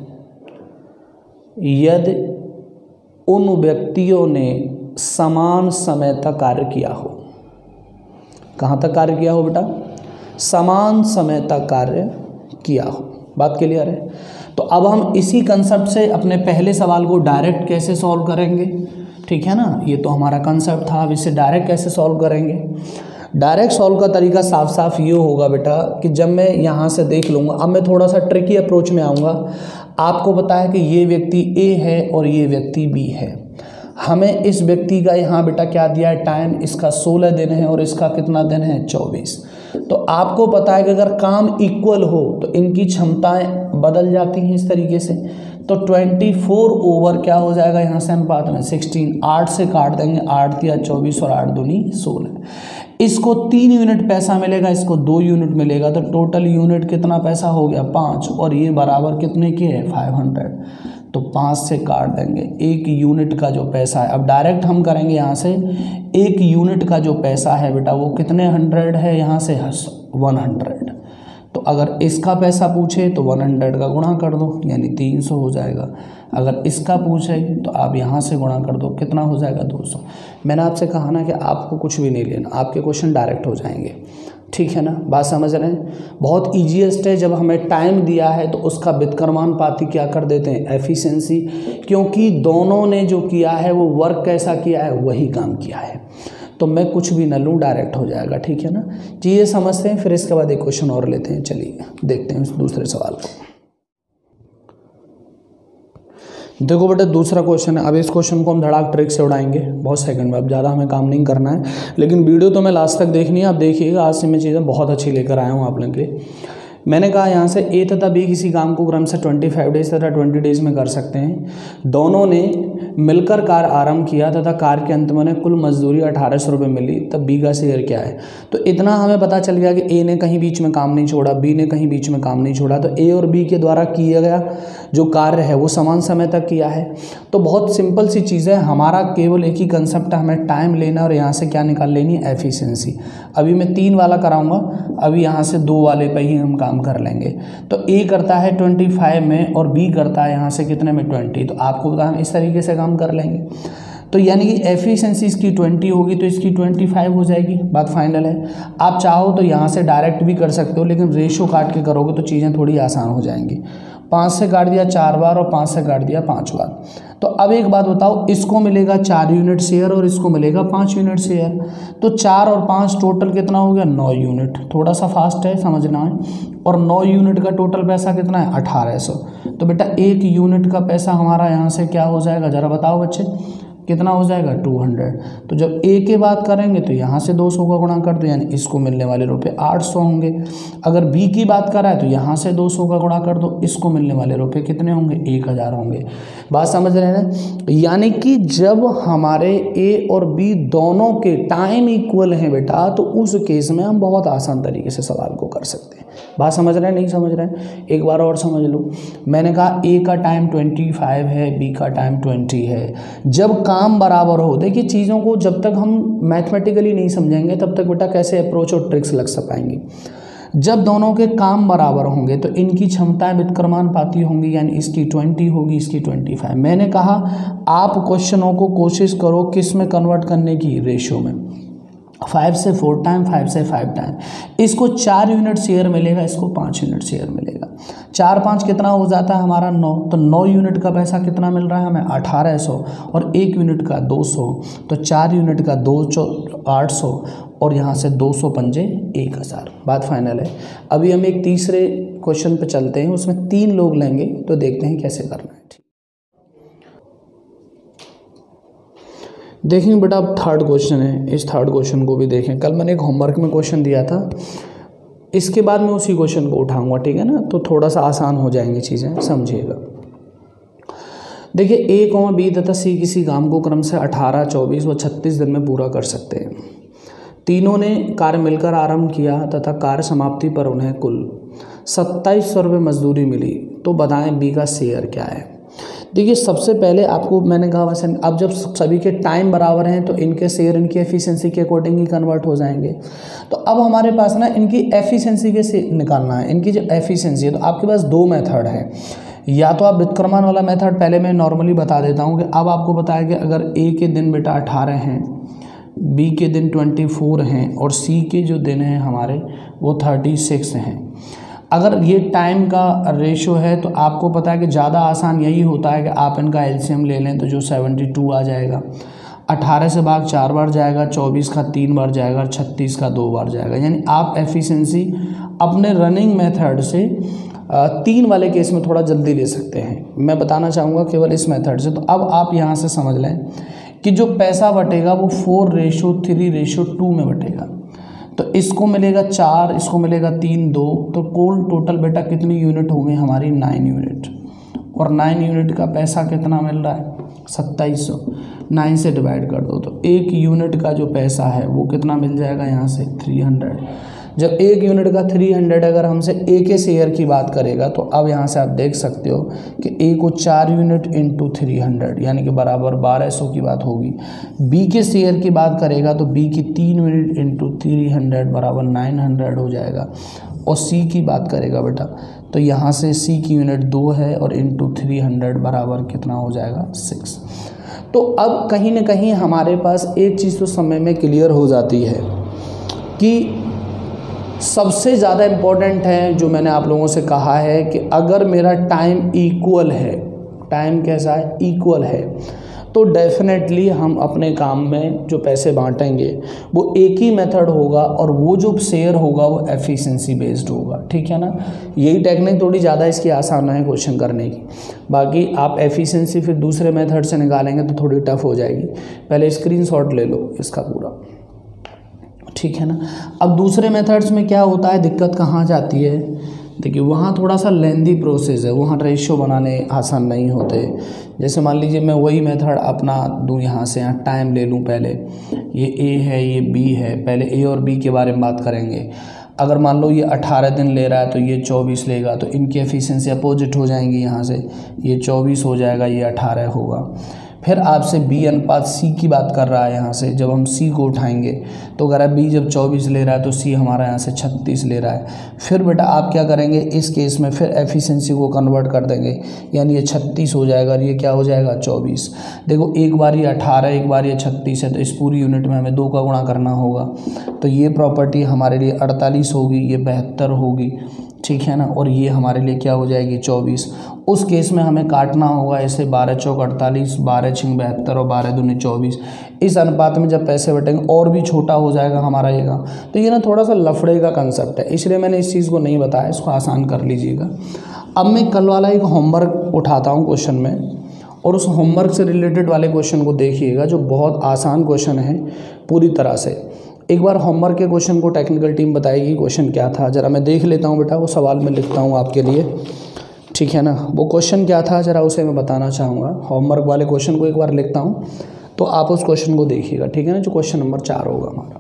Speaker 1: यदि उन व्यक्तियों ने समान समय तक कार्य किया हो। कहाँ तक कार्य किया हो बेटा, समान समय तक कार्य किया हो। बात क्लियर है? तो अब हम इसी कंसेप्ट से अपने पहले सवाल को डायरेक्ट कैसे सॉल्व करेंगे, ठीक है ना। ये तो हमारा कंसेप्ट था, अब इसे डायरेक्ट कैसे सॉल्व करेंगे। डायरेक्ट सॉल्व का तरीका साफ साफ ये होगा बेटा कि जब मैं यहाँ से देख लूँगा, अब मैं थोड़ा सा ट्रिकी अप्रोच में आऊँगा। आपको पता है कि ये व्यक्ति ए है और ये व्यक्ति बी है। हमें इस व्यक्ति का यहाँ बेटा क्या दिया है, टाइम, इसका सोलह दिन है और इसका कितना दिन है, चौबीस। तो आपको पता है कि अगर काम इक्वल हो तो इनकी क्षमताएं बदल जाती हैं इस तरीके से। तो चौबीस ओवर क्या हो जाएगा यहाँ से अनुपात में सोलह, आठ से काट देंगे, आठ दिया चौबीस और आठ दूनी सोलह। इसको तीन यूनिट पैसा मिलेगा, इसको दो यूनिट मिलेगा, तो टोटल यूनिट कितना पैसा हो गया, पाँच, और ये बराबर कितने के है, फाइव हंड्रेड। तो पाँच से काट देंगे, एक यूनिट का जो पैसा है, अब डायरेक्ट हम करेंगे यहाँ से, एक यूनिट का जो पैसा है बेटा वो कितने हंड्रेड है, यहाँ से वन हंड्रेड। तो अगर इसका पैसा पूछे तो वन हंड्रेड का गुणा कर दो, यानी तीन सौ हो जाएगा। अगर इसका पूछे तो आप यहाँ से गुणा कर दो, कितना हो जाएगा, दो सौ। मैंने आपसे कहा ना कि आपको कुछ भी नहीं लेना, आपके क्वेश्चन डायरेक्ट हो जाएंगे, ठीक है ना। बात समझ रहे हैं? बहुत ईजीएस्ट है। जब हमें टाइम दिया है तो उसका व्युत्क्रमानुपाती क्या कर देते हैं, एफिशिएंसी, क्योंकि दोनों ने जो किया है वो वर्क कैसा किया है, वही काम किया है। तो मैं कुछ भी न लूँ, डायरेक्ट हो जाएगा, ठीक है ना। चीज़ें समझते हैं, फिर इसके बाद एक क्वेश्चन और लेते हैं। चलिए देखते हैं इस दूसरे सवाल को। देखो बेटा दूसरा क्वेश्चन है। अब इस क्वेश्चन को हम धड़ाक ट्रिक से उड़ाएंगे, बहुत सेकंड में, अब ज़्यादा हमें काम नहीं करना है, लेकिन वीडियो तो मैं लास्ट तक देखनी है। आप देखिएगा, आज से मैं चीज़ें बहुत अच्छी लेकर आया हूँ आप लोगों के लिए। मैंने कहा यहाँ से ए तथा बी किसी काम को क्रम से पच्चीस डेज तथा बीस डेज में कर सकते हैं। दोनों ने मिलकर कार्य आरंभ किया तथा कार्य के अंत में उन्हें कुल मजदूरी अठारह सौ रुपये मिली, तब बी का शेयर क्या है। तो इतना हमें पता चल गया कि ए ने कहीं बीच में काम नहीं छोड़ा, बी ने कहीं बीच में काम नहीं छोड़ा। तो ए और बी के द्वारा किया गया जो कार्य है वो समान समय तक किया है। तो बहुत सिंपल सी चीज़ है, हमारा केवल एक ही कंसेप्ट है, हमें टाइम लेना और यहाँ से क्या निकाल लेनी है, एफिशिएंसी। अभी मैं तीन वाला कराऊंगा, अभी यहाँ से दो वाले पे ही हम काम कर लेंगे। तो ए करता है पच्चीस में और बी करता है यहाँ से कितने में, बीस। तो आपको पता हम इस तरीके से काम कर लेंगे। तो यानी कि एफिशिएंसी इसकी बीस होगी तो इसकी पच्चीस हो जाएगी। बात फाइनल है। आप चाहो तो यहाँ से डायरेक्ट भी कर सकते हो, लेकिन रेशो काट के करोगे तो चीज़ें थोड़ी आसान हो जाएंगी। पाँच से काट दिया चार बार और पाँच से काट दिया पाँच बार। तो अब एक बात बताओ, इसको मिलेगा चार यूनिट शेयर और इसको मिलेगा पाँच यूनिट शेयर। तो चार और पाँच टोटल कितना हो गया, नौ यूनिट। थोड़ा सा फास्ट है, समझना है। और नौ यूनिट का टोटल पैसा कितना है, अठारह सौ। तो बेटा एक यूनिट का पैसा हमारा यहाँ से क्या हो जाएगा, ज़रा बताओ बच्चे, कितना हो जाएगा, दो सौ। तो जब ए की बात करेंगे तो यहाँ से दो सौ का गुणा कर दो, यानी इसको मिलने वाले रुपए आठ सौ होंगे। अगर बी की बात कर रहा है तो यहाँ से दो सौ का गुणा कर दो, इसको मिलने वाले रुपए कितने होंगे, एक हज़ार होंगे। बात समझ रहे हैं? यानी कि जब हमारे ए और बी दोनों के टाइम इक्वल हैं बेटा, तो उस केस में हम बहुत आसान तरीके से सवाल को कर सकते हैं। बात समझ रहे हैं, नहीं समझ रहे हैं? एक बार और समझ लो। मैंने कहा ए का टाइम पच्चीस है, बी का टाइम बीस है। जब काम बराबर हो, देखिए चीज़ों को जब तक हम मैथमेटिकली नहीं समझेंगे तब तक बेटा कैसे अप्रोच और ट्रिक्स लग सक पाएंगी। जब दोनों के काम बराबर होंगे तो इनकी क्षमताएं व्युत्क्रमानुपाती होंगी, यानी इसकी बीस होगी, इसकी पच्चीस। मैंने कहा आप क्वेश्चनों को कोशिश करो किस में कन्वर्ट करने की, रेशियो में। फाइव से फोर टाइम, फाइव से फाइव टाइम। इसको चार यूनिट शेयर मिलेगा, इसको पाँच यूनिट शेयर मिलेगा। चार पाँच कितना हो जाता है हमारा, नौ। तो नौ यूनिट का पैसा कितना मिल रहा है हमें, अठारह सौ। और एक यूनिट का दो सौ। तो चार यूनिट का दो सौ, आठ सौ, और यहाँ से दो सौ पंजे एक हज़ार। बात फाइनल है। अभी हम एक तीसरे क्वेश्चन पे चलते हैं, उसमें तीन लोग लेंगे, तो देखते हैं कैसे करना है। ठीक, देखेंगे बेटा अब थर्ड क्वेश्चन है, इस थर्ड क्वेश्चन को भी देखें। कल मैंने एक होमवर्क में क्वेश्चन दिया था, इसके बाद मैं उसी क्वेश्चन को उठाऊंगा, ठीक है ना। तो थोड़ा सा आसान हो जाएंगी चीज़ें, समझिएगा। देखिए ए कॉमा बी तथा सी किसी काम को क्रम से अठारह, चौबीस व छत्तीस दिन में पूरा कर सकते हैं। तीनों ने कार्य मिलकर आरंभ किया तथा कार्य समाप्ति पर उन्हें कुल सत्ताईस सौ रुपये मजदूरी मिली। तो बताएं बी का शेयर क्या है। देखिए सबसे पहले आपको मैंने कहा वैसे, अब जब सभी के टाइम बराबर हैं तो इनके शेयर इनकी एफिशिएंसी के अकॉर्डिंग ही कन्वर्ट हो जाएंगे। तो अब हमारे पास ना इनकी एफिशिएंसी के से निकालना है, इनकी जो एफिशिएंसी है। तो आपके पास दो मेथड है, या तो आप व्युत्क्रमण वाला मेथड, पहले मैं नॉर्मली बता देता हूँ कि अब आपको बताया कि अगर ए के दिन बेटा अठारह हैं, बी के दिन ट्वेंटी फोर हैं और सी के जो दिन हैं हमारे वो थर्टी सिक्स हैं। अगर ये टाइम का रेशो है तो आपको पता है कि ज़्यादा आसान यही होता है कि आप इनका एलसीएम ले लें तो जो सेवेंटी टू आ जाएगा। अठारह से भाग चार बार जाएगा, चौबीस का तीन बार जाएगा और छत्तीस का दो बार जाएगा। यानी आप एफिशिएंसी अपने रनिंग मेथड से तीन वाले केस में थोड़ा जल्दी ले सकते हैं। मैं बताना चाहूँगा केवल इस मेथड से। तो अब आप यहाँ से समझ लें कि जो पैसा बटेगा वो four ratio three ratio two में बटेगा। तो इसको मिलेगा चार, इसको मिलेगा तीन, दो, तो कुल टोटल बेटा कितनी यूनिट हो गई हमारी? Nine unit. और नाइन यूनिट का पैसा कितना मिल रहा है? सत्ताईस सौ। नाइन से डिवाइड कर दो तो एक यूनिट का जो पैसा है वो कितना मिल जाएगा यहाँ से? Three hundred. जब एक यूनिट का थ्री हंड्रेड अगर हमसे ए के शेयर की बात करेगा तो अब यहाँ से आप देख सकते हो कि ए को चार यूनिट इंटू थ्री हंड्रेड यानी कि बराबर बारह सौ की बात होगी। बी के शेयर की बात करेगा तो बी की तीन यूनिट इंटू थ्री हंड्रेड बराबर नाइन हंड्रेड हो जाएगा। और सी की बात करेगा बेटा तो यहाँ से सी की यूनिट दो है और इंटू थ्री हंड्रेड बराबर कितना हो जाएगा? सिक्स। तो अब कहीं ना कहीं हमारे पास एक चीज़ तो समय में क्लियर हो जाती है कि सबसे ज़्यादा इम्पोर्टेंट है जो मैंने आप लोगों से कहा है कि अगर मेरा टाइम इक्वल है, टाइम कैसा है? इक्वल है, तो डेफिनेटली हम अपने काम में जो पैसे बांटेंगे वो एक ही मेथड होगा और वो जो शेयर होगा वो एफिशिएंसी बेस्ड होगा। ठीक है ना? यही टेक्निक थोड़ी ज़्यादा इसकी आसान है क्वेश्चन करने की। बाकी आप एफिशिएंसी फिर दूसरे मेथड से निकालेंगे तो थोड़ी टफ हो जाएगी। पहले स्क्रीनशॉट ले लो इसका पूरा। ठीक है ना? अब दूसरे मेथड्स में क्या होता है, दिक्कत कहाँ जाती है? देखिए वहाँ थोड़ा सा लेंदी प्रोसेस है, वहाँ रेशियो बनाने आसान नहीं होते। जैसे मान लीजिए मैं वही मेथड अपना दूँ, यहाँ से यहाँ टाइम ले लूँ। पहले ये ए है, ये बी है, पहले ए और बी के बारे में बात करेंगे। अगर मान लो ये अठारह दिन ले रहा है तो ये चौबीस लेगा, तो इनकी एफिशिएंसी अपोजिट हो जाएंगी। यहाँ से ये चौबीस हो जाएगा, ये अठारह होगा। फिर आपसे बी अनुपात सी की बात कर रहा है। यहाँ से जब हम सी को उठाएंगे तो अगर बी जब चौबीस ले रहा है तो सी हमारा यहाँ से छत्तीस ले रहा है। फिर बेटा आप क्या करेंगे इस केस में? फिर एफिशिएंसी को कन्वर्ट कर देंगे, यानी ये छत्तीस हो जाएगा और ये क्या हो जाएगा? चौबीस। देखो एक बार ये अठारह, एक बार ये छत्तीस है, तो इस पूरी यूनिट में हमें दो का गुणा करना होगा। तो ये प्रॉपर्टी हमारे लिए अड़तालीस होगी, ये बहत्तर होगी। ठीक है ना? और ये हमारे लिए क्या हो जाएगी? चौबीस। उस केस में हमें काटना होगा इसे, बारह चौक अड़तालीस, बारह छिंग बहत्तर और बारह दूनी चौबीस। इस अनुपात में जब पैसे बटेंगे और भी छोटा हो जाएगा हमारा ये का। तो ये ना थोड़ा सा लफड़े का कंसेप्ट है, इसलिए मैंने इस चीज़ को नहीं बताया, इसको आसान कर लीजिएगा। अब मैं कल वाला एक होमवर्क उठाता हूँ क्वेश्चन में, और उस होमवर्क से रिलेटेड वाले क्वेश्चन को देखिएगा जो बहुत आसान क्वेश्चन है पूरी तरह से। एक बार होमवर्क के क्वेश्चन को टेक्निकल टीम बताएगी क्वेश्चन क्या था। ज़रा मैं देख लेता हूँ बेटा, वो सवाल मैं लिखता हूँ आपके लिए। ठीक है ना? वो क्वेश्चन क्या था ज़रा उसे मैं बताना चाहूँगा। होमवर्क वाले क्वेश्चन को एक बार लिखता हूँ तो आप उस क्वेश्चन को देखिएगा। ठीक है ना? जो क्वेश्चन नंबर चार होगा हमारा।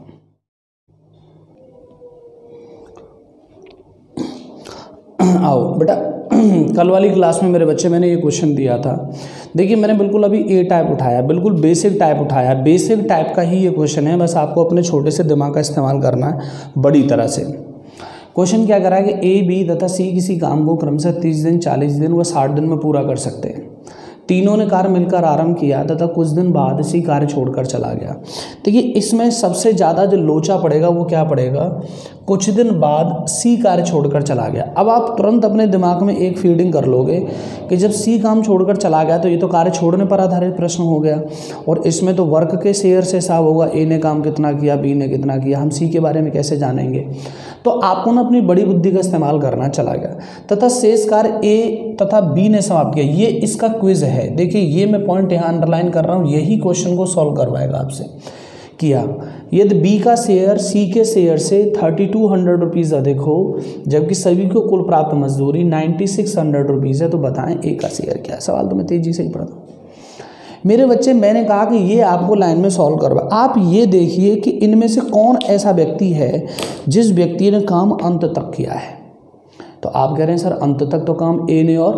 Speaker 1: आओ बेटा, कल वाली क्लास में मेरे बच्चे मैंने ये क्वेश्चन दिया था। देखिए मैंने बिल्कुल अभी ए टाइप उठाया, बिल्कुल बेसिक टाइप उठाया। बेसिक टाइप का ही ये क्वेश्चन है, बस आपको अपने छोटे से दिमाग का इस्तेमाल करना है बड़ी तरह से। क्वेश्चन क्या करा है कि ए, बी तथा सी किसी काम को क्रमशः तीस दिन, चालीस दिन व साठ दिन में पूरा कर सकते हैं। तीनों ने कार्य मिलकर आरंभ किया तथा कुछ दिन बाद इसी कार्य छोड़कर चला गया। देखिए इसमें सबसे ज़्यादा जो लोचा पड़ेगा वो क्या पड़ेगा? कुछ दिन बाद सी कार्य छोड़कर चला गया। अब आप तुरंत अपने दिमाग में एक फीडिंग कर लोगे कि जब सी काम छोड़कर चला गया तो ये तो कार्य छोड़ने पर आधारित प्रश्न हो गया, और इसमें तो वर्क के शेयर से हिसाब होगा, ए ने काम कितना किया, बी ने कितना किया, हम सी के बारे में कैसे जानेंगे? तो आपको ना अपनी बड़ी बुद्धि का इस्तेमाल करना चला गया तथा शेष कार्य ए तथा बी ने समाप्त किया। ये इसका क्विज है। देखिए ये मैं पॉइंट यहाँ अंडरलाइन कर रहा हूँ, यही क्वेश्चन को सॉल्व करवाएगा आपसे। किया यदि बी का शेयर सी के शेयर से थर्टी टू हंड्रेड रुपीज़ अधिक हो जबकि सभी को कुल प्राप्त मजदूरी नाइन्टी सिक्स हंड्रेड रुपीज़ है, तो बताएं ए का शेयर क्या है? सवाल तो मैं तेजी से ही पढ़ता हूँ मेरे बच्चे। मैंने कहा कि ये आपको लाइन में सॉल्व करवा। आप ये देखिए कि इनमें से कौन ऐसा व्यक्ति है जिस व्यक्ति ने काम अंत तक किया है। तो आप कह रहे हैं सर अंत तक तो काम ए ने और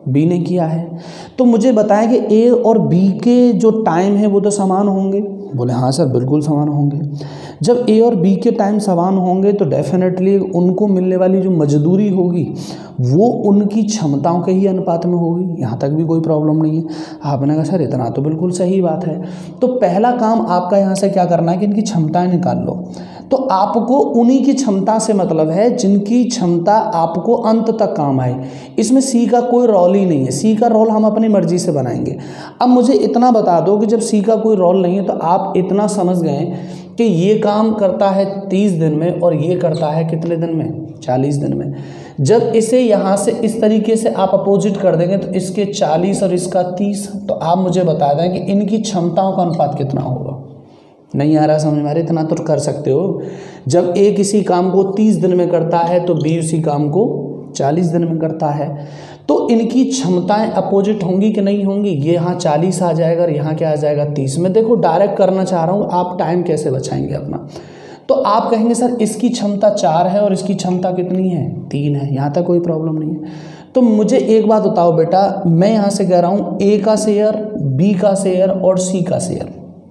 Speaker 1: बी ने किया है। तो मुझे बताएं कि ए और बी के जो टाइम है वो तो समान होंगे। बोले हाँ सर बिल्कुल समान होंगे। जब ए और बी के टाइम समान होंगे तो डेफिनेटली उनको मिलने वाली जो मजदूरी होगी वो उनकी क्षमताओं के ही अनुपात में होगी। यहाँ तक भी कोई प्रॉब्लम नहीं है। आपने कहा सर इतना तो बिल्कुल सही बात है। तो पहला काम आपका यहाँ से क्या करना है कि इनकी क्षमताएं निकाल लो। तो आपको उन्हीं की क्षमता से मतलब है जिनकी क्षमता आपको अंत तक काम आए। इसमें सी का कोई रोल ही नहीं है। सी का रोल हम अपनी मर्जी से बनाएंगे। अब मुझे इतना बता दो कि जब सी का कोई रोल नहीं है तो आप इतना समझ गए कि ये काम करता है तीस दिन में और ये करता है कितने दिन में, चालीस दिन में। जब इसे यहाँ से इस तरीके से आप अपोजिट कर देंगे तो इसके चालीस और इसका तीस, तो आप मुझे बता दें कि इनकी क्षमताओं का अनुपात कितना होगा। नहीं आ रहा समझ में? इतना तो कर सकते हो। जब ए किसी काम को तीस दिन में करता है तो बी उसी काम को चालीस दिन में करता है। तो इनकी क्षमताएं अपोजिट होंगी कि नहीं होंगी? ये यहाँ चालीस आ जाएगा और यहाँ क्या आ जाएगा, तीस। मैं देखो डायरेक्ट करना चाह रहा हूँ, आप टाइम कैसे बचाएंगे अपना। तो आप कहेंगे सर इसकी क्षमता चार है और इसकी क्षमता कितनी है, तीन है। यहाँ तक कोई प्रॉब्लम नहीं है। तो मुझे एक बात बताओ बेटा, मैं यहाँ से कह रहा हूँ ए का शेयर, बी का शेयर और सी का शेयर,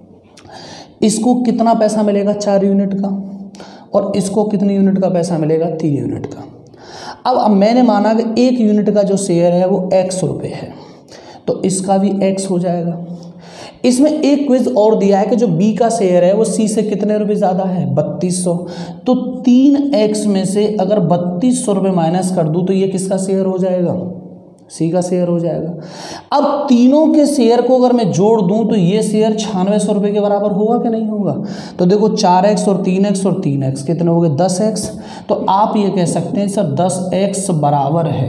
Speaker 1: इसको कितना पैसा मिलेगा, चार यूनिट का, और इसको कितनी यूनिट का पैसा मिलेगा, तीन यूनिट का। अब अब मैंने माना कि एक यूनिट का जो शेयर है वो एक्स रुपये है, तो इसका भी एक्स हो जाएगा। इसमें एक क्विज और दिया है कि जो बी का शेयर है वो सी से कितने रुपए ज़्यादा है, बत्तीस सौ। तो तीन एक्स में से अगर बत्तीस सौ रुपये माइनस कर दूँ तो ये किसका शेयर हो जाएगा, सी का शेयर हो जाएगा। अब तीनों के शेयर को अगर मैं जोड़ दूं तो ये शेयर छियानवे सौ रुपये के बराबर होगा कि नहीं होगा। तो देखो चार एक्स और तीन एक्स और तीन एक्स कितने हो गए, दस एक्स। तो आप ये कह सकते हैं सर दस एक्स बराबर है,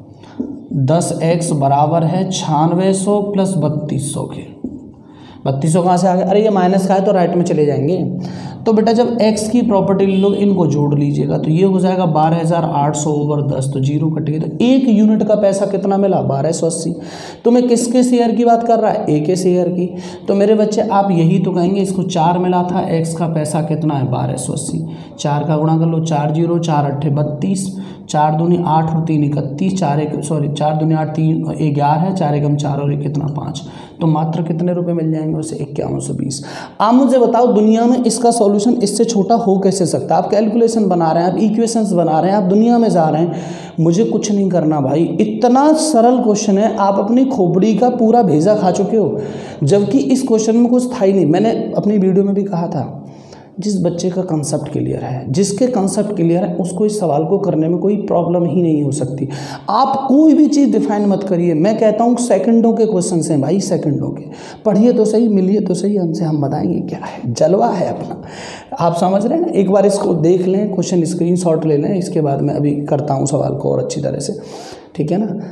Speaker 1: दस एक्स बराबर है छियानवे सौ प्लस बत्तीस सौ के। बत्तीस सौ कहाँ से आ गया, अरे ये माइनस का है तो राइट में चले जाएंगे। तो बेटा जब x की प्रॉपर्टी ले लो, इनको जोड़ लीजिएगा तो ये हो जाएगा बारह हज़ार आठ सौ ओवर दस, तो जीरो कट गई। तो एक यूनिट का पैसा कितना मिला, बारह सौ अस्सी। तो मैं किसके शेयर की बात कर रहा है, ए के शेयर की। तो मेरे बच्चे आप यही तो कहेंगे, इसको चार मिला था, x का पैसा कितना है, बारह सौ अस्सी। चार का गुणा कर लो, चार जीरो, चार अट्ठे बत्तीस, चार दूनी आठ और तीन इकतीस, चार एक सॉरी चार दूनी आठ, तीन ग्यारह है, चार एकम चार और एक कितना पाँच। तो मात्र कितने रुपए मिल जाएंगे उसे, इक्यावन सौ बीस। आप मुझे बताओ दुनिया में इसका सॉल्यूशन इससे छोटा हो कैसे सकता है। आप कैलकुलेशन बना रहे हैं, आप इक्वेशंस बना रहे हैं, आप दुनिया में जा रहे हैं, मुझे कुछ नहीं करना भाई। इतना सरल क्वेश्चन है, आप अपनी खोपड़ी का पूरा भेजा खा चुके हो, जबकि इस क्वेश्चन में कुछ था ही नहीं। मैंने अपनी वीडियो में भी कहा था, जिस बच्चे का कंसेप्ट क्लियर है, जिसके कंसेप्ट क्लियर है, उसको इस सवाल को करने में कोई प्रॉब्लम ही नहीं हो सकती। आप कोई भी चीज़ डिफाइन मत करिए। मैं कहता हूँ सेकंडों के क्वेश्चन हैं भाई, सेकंडों के। पढ़िए तो सही, मिलिए तो सही, हमसे हम बताएंगे क्या है, जलवा है अपना। आप समझ रहे हैं ना। एक बार इसको देख लें, क्वेश्चन स्क्रीनशॉट ले लें, इसके बाद मैं अभी करता हूँ सवाल को और अच्छी तरह से, ठीक है ना।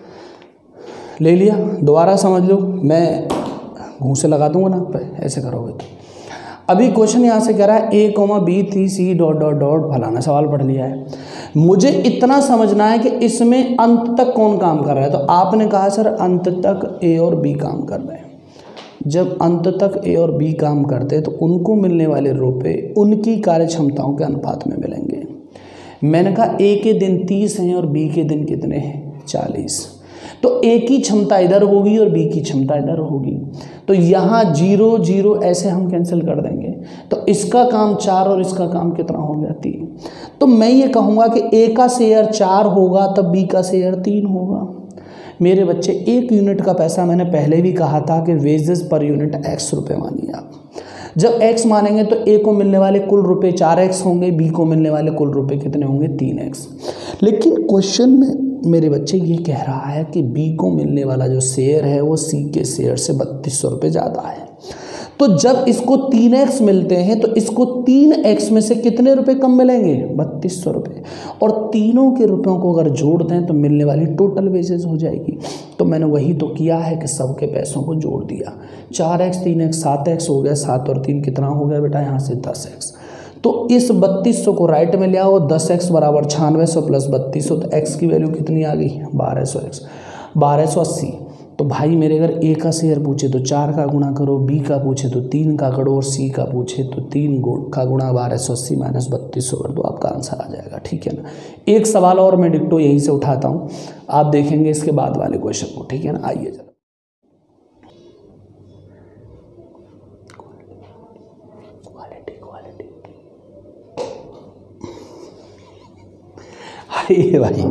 Speaker 1: ले लिया, दोबारा समझ लो, मैं घूं से लगा दूंगा ना, ऐसे करोगे तो। अभी क्वेश्चन यहाँ से कह रहा है A comma B three C dot dot dot फलाना, सवाल पढ़ लिया है। मुझे इतना समझना है कि इसमें अंत तक कौन काम कर रहा है। तो आपने कहा सर अंत तक ए और बी काम कर रहे हैं। जब अंत तक ए और बी काम करते हैं तो उनको मिलने वाले रुपए उनकी कार्य क्षमताओं के अनुपात में मिलेंगे। मैंने कहा ए के दिन तीस हैं और बी के दिन कितने हैं, चालीस। तो ए की क्षमता इधर होगी और बी की क्षमता इधर होगी। तो यहाँ जीरो जीरो ऐसे हम कैंसिल कर देंगे। तो इसका काम चार और इसका काम कितना हो गया, तीन। तो मैं ये कहूँगा कि ए का शेयर चार होगा तब बी का शेयर तीन होगा। मेरे बच्चे एक यूनिट का पैसा, मैंने पहले भी कहा था कि वेजेस पर यूनिट एक्स रुपये मानिए आप। जब x मानेंगे तो a को मिलने वाले कुल रुपए चार एक्स होंगे, b को मिलने वाले कुल रुपए कितने होंगे, तीन एक्स। लेकिन क्वेश्चन में मेरे बच्चे ये कह रहा है कि b को मिलने वाला जो शेयर है वो c के शेयर से बत्तीस सौ रुपये ज़्यादा है। तो जब इसको तीन एक्स मिलते हैं तो इसको तीन एक्स में से कितने रुपए कम मिलेंगे, बत्तीस सौ रुपये। और तीनों के रुपयों को अगर जोड़ दें तो मिलने वाली टोटल वेजेस हो जाएगी। तो मैंने वही तो किया है कि सबके पैसों को जोड़ दिया। चार एक्स तीन एक्स सात एक्स हो गया, सात और तीन कितना हो गया बेटा, यहाँ से दस एक्स। तो इस बत्तीस सौ को राइट में ले आओ, दस एक्स बराबर छियानवे सौ प्लस बत्तीस सौ, तो एक्स की वैल्यू कितनी आ गई, बारह सौ एक्स, बारह सौ अस्सी। तो भाई मेरे अगर ए का शेयर पूछे तो चार का गुणा करो, बी का पूछे तो तीन का करो, और सी का पूछे तो तीन का गुणा बारह सौ अस्सी माइनस बत्तीस सौ कर दो, आपका आपका आंसर आ जाएगा, ठीक है ना। एक सवाल और मैं डिक्टो यहीं से उठाता हूँ, आप देखेंगे इसके बाद वाले क्वेश्चन को, ठीक है ना। आइए जरा, क्वालिटी क्वालिटी आइए भाई,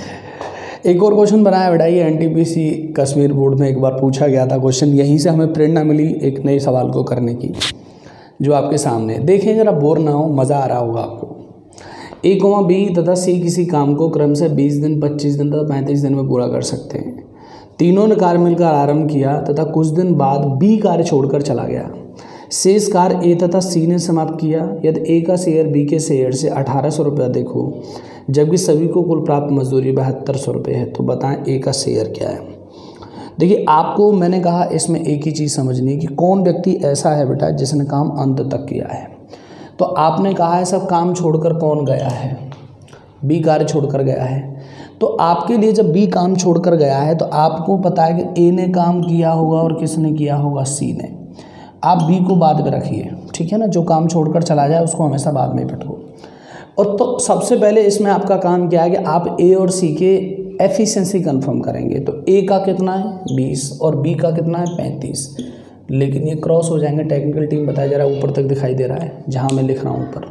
Speaker 1: एक और क्वेश्चन बनाया बेटा, ये एनटीपीसी कश्मीर बोर्ड में एक बार पूछा गया था क्वेश्चन, यहीं से हमें प्रेरणा मिली एक नए सवाल को करने की, जो आपके सामने देखें, जरा बोर ना हो, मज़ा आ रहा होगा आपको। ए कोमा बी तथा सी किसी काम को क्रम से बीस दिन, पच्चीस दिन तथा पैंतीस दिन में पूरा कर सकते हैं। तीनों ने कार्य मिलकर आरंभ किया तथा कुछ दिन बाद बी कार्य छोड़कर चला गया। शेष कार्य ए तथा सी ने समाप्त किया। यदि ए का शेयर बी के शेयर से अठारह सौ रुपये अधिक हो, जबकि सभी को कुल प्राप्त मजदूरी बहत्तर सौ रुपये है, तो बताएं ए का शेयर क्या है। देखिए, आपको मैंने कहा इसमें एक ही चीज़ समझनी कि कौन व्यक्ति ऐसा है बेटा जिसने काम अंत तक किया है। तो आपने कहा है सब काम छोड़कर कौन गया है, बी कार्य छोड़कर गया है। तो आपके लिए जब बी काम छोड़कर गया है तो आपको पता है कि ए ने काम किया होगा और किसने किया होगा, सी ने। आप बी को बाद में रखिए, ठीक है ना। जो काम छोड़कर चला जाए उसको हमेशा बाद में पटको। और तो सबसे पहले इसमें आपका काम क्या है कि आप ए और सी के एफिशिएंसी कंफर्म करेंगे। तो ए का कितना है बीस और बी का कितना है पैंतीस, लेकिन ये क्रॉस हो जाएंगे। टेक्निकल टीम बताया जा रहा है, ऊपर तक दिखाई दे रहा है जहाँ मैं लिख रहा हूँ ऊपर,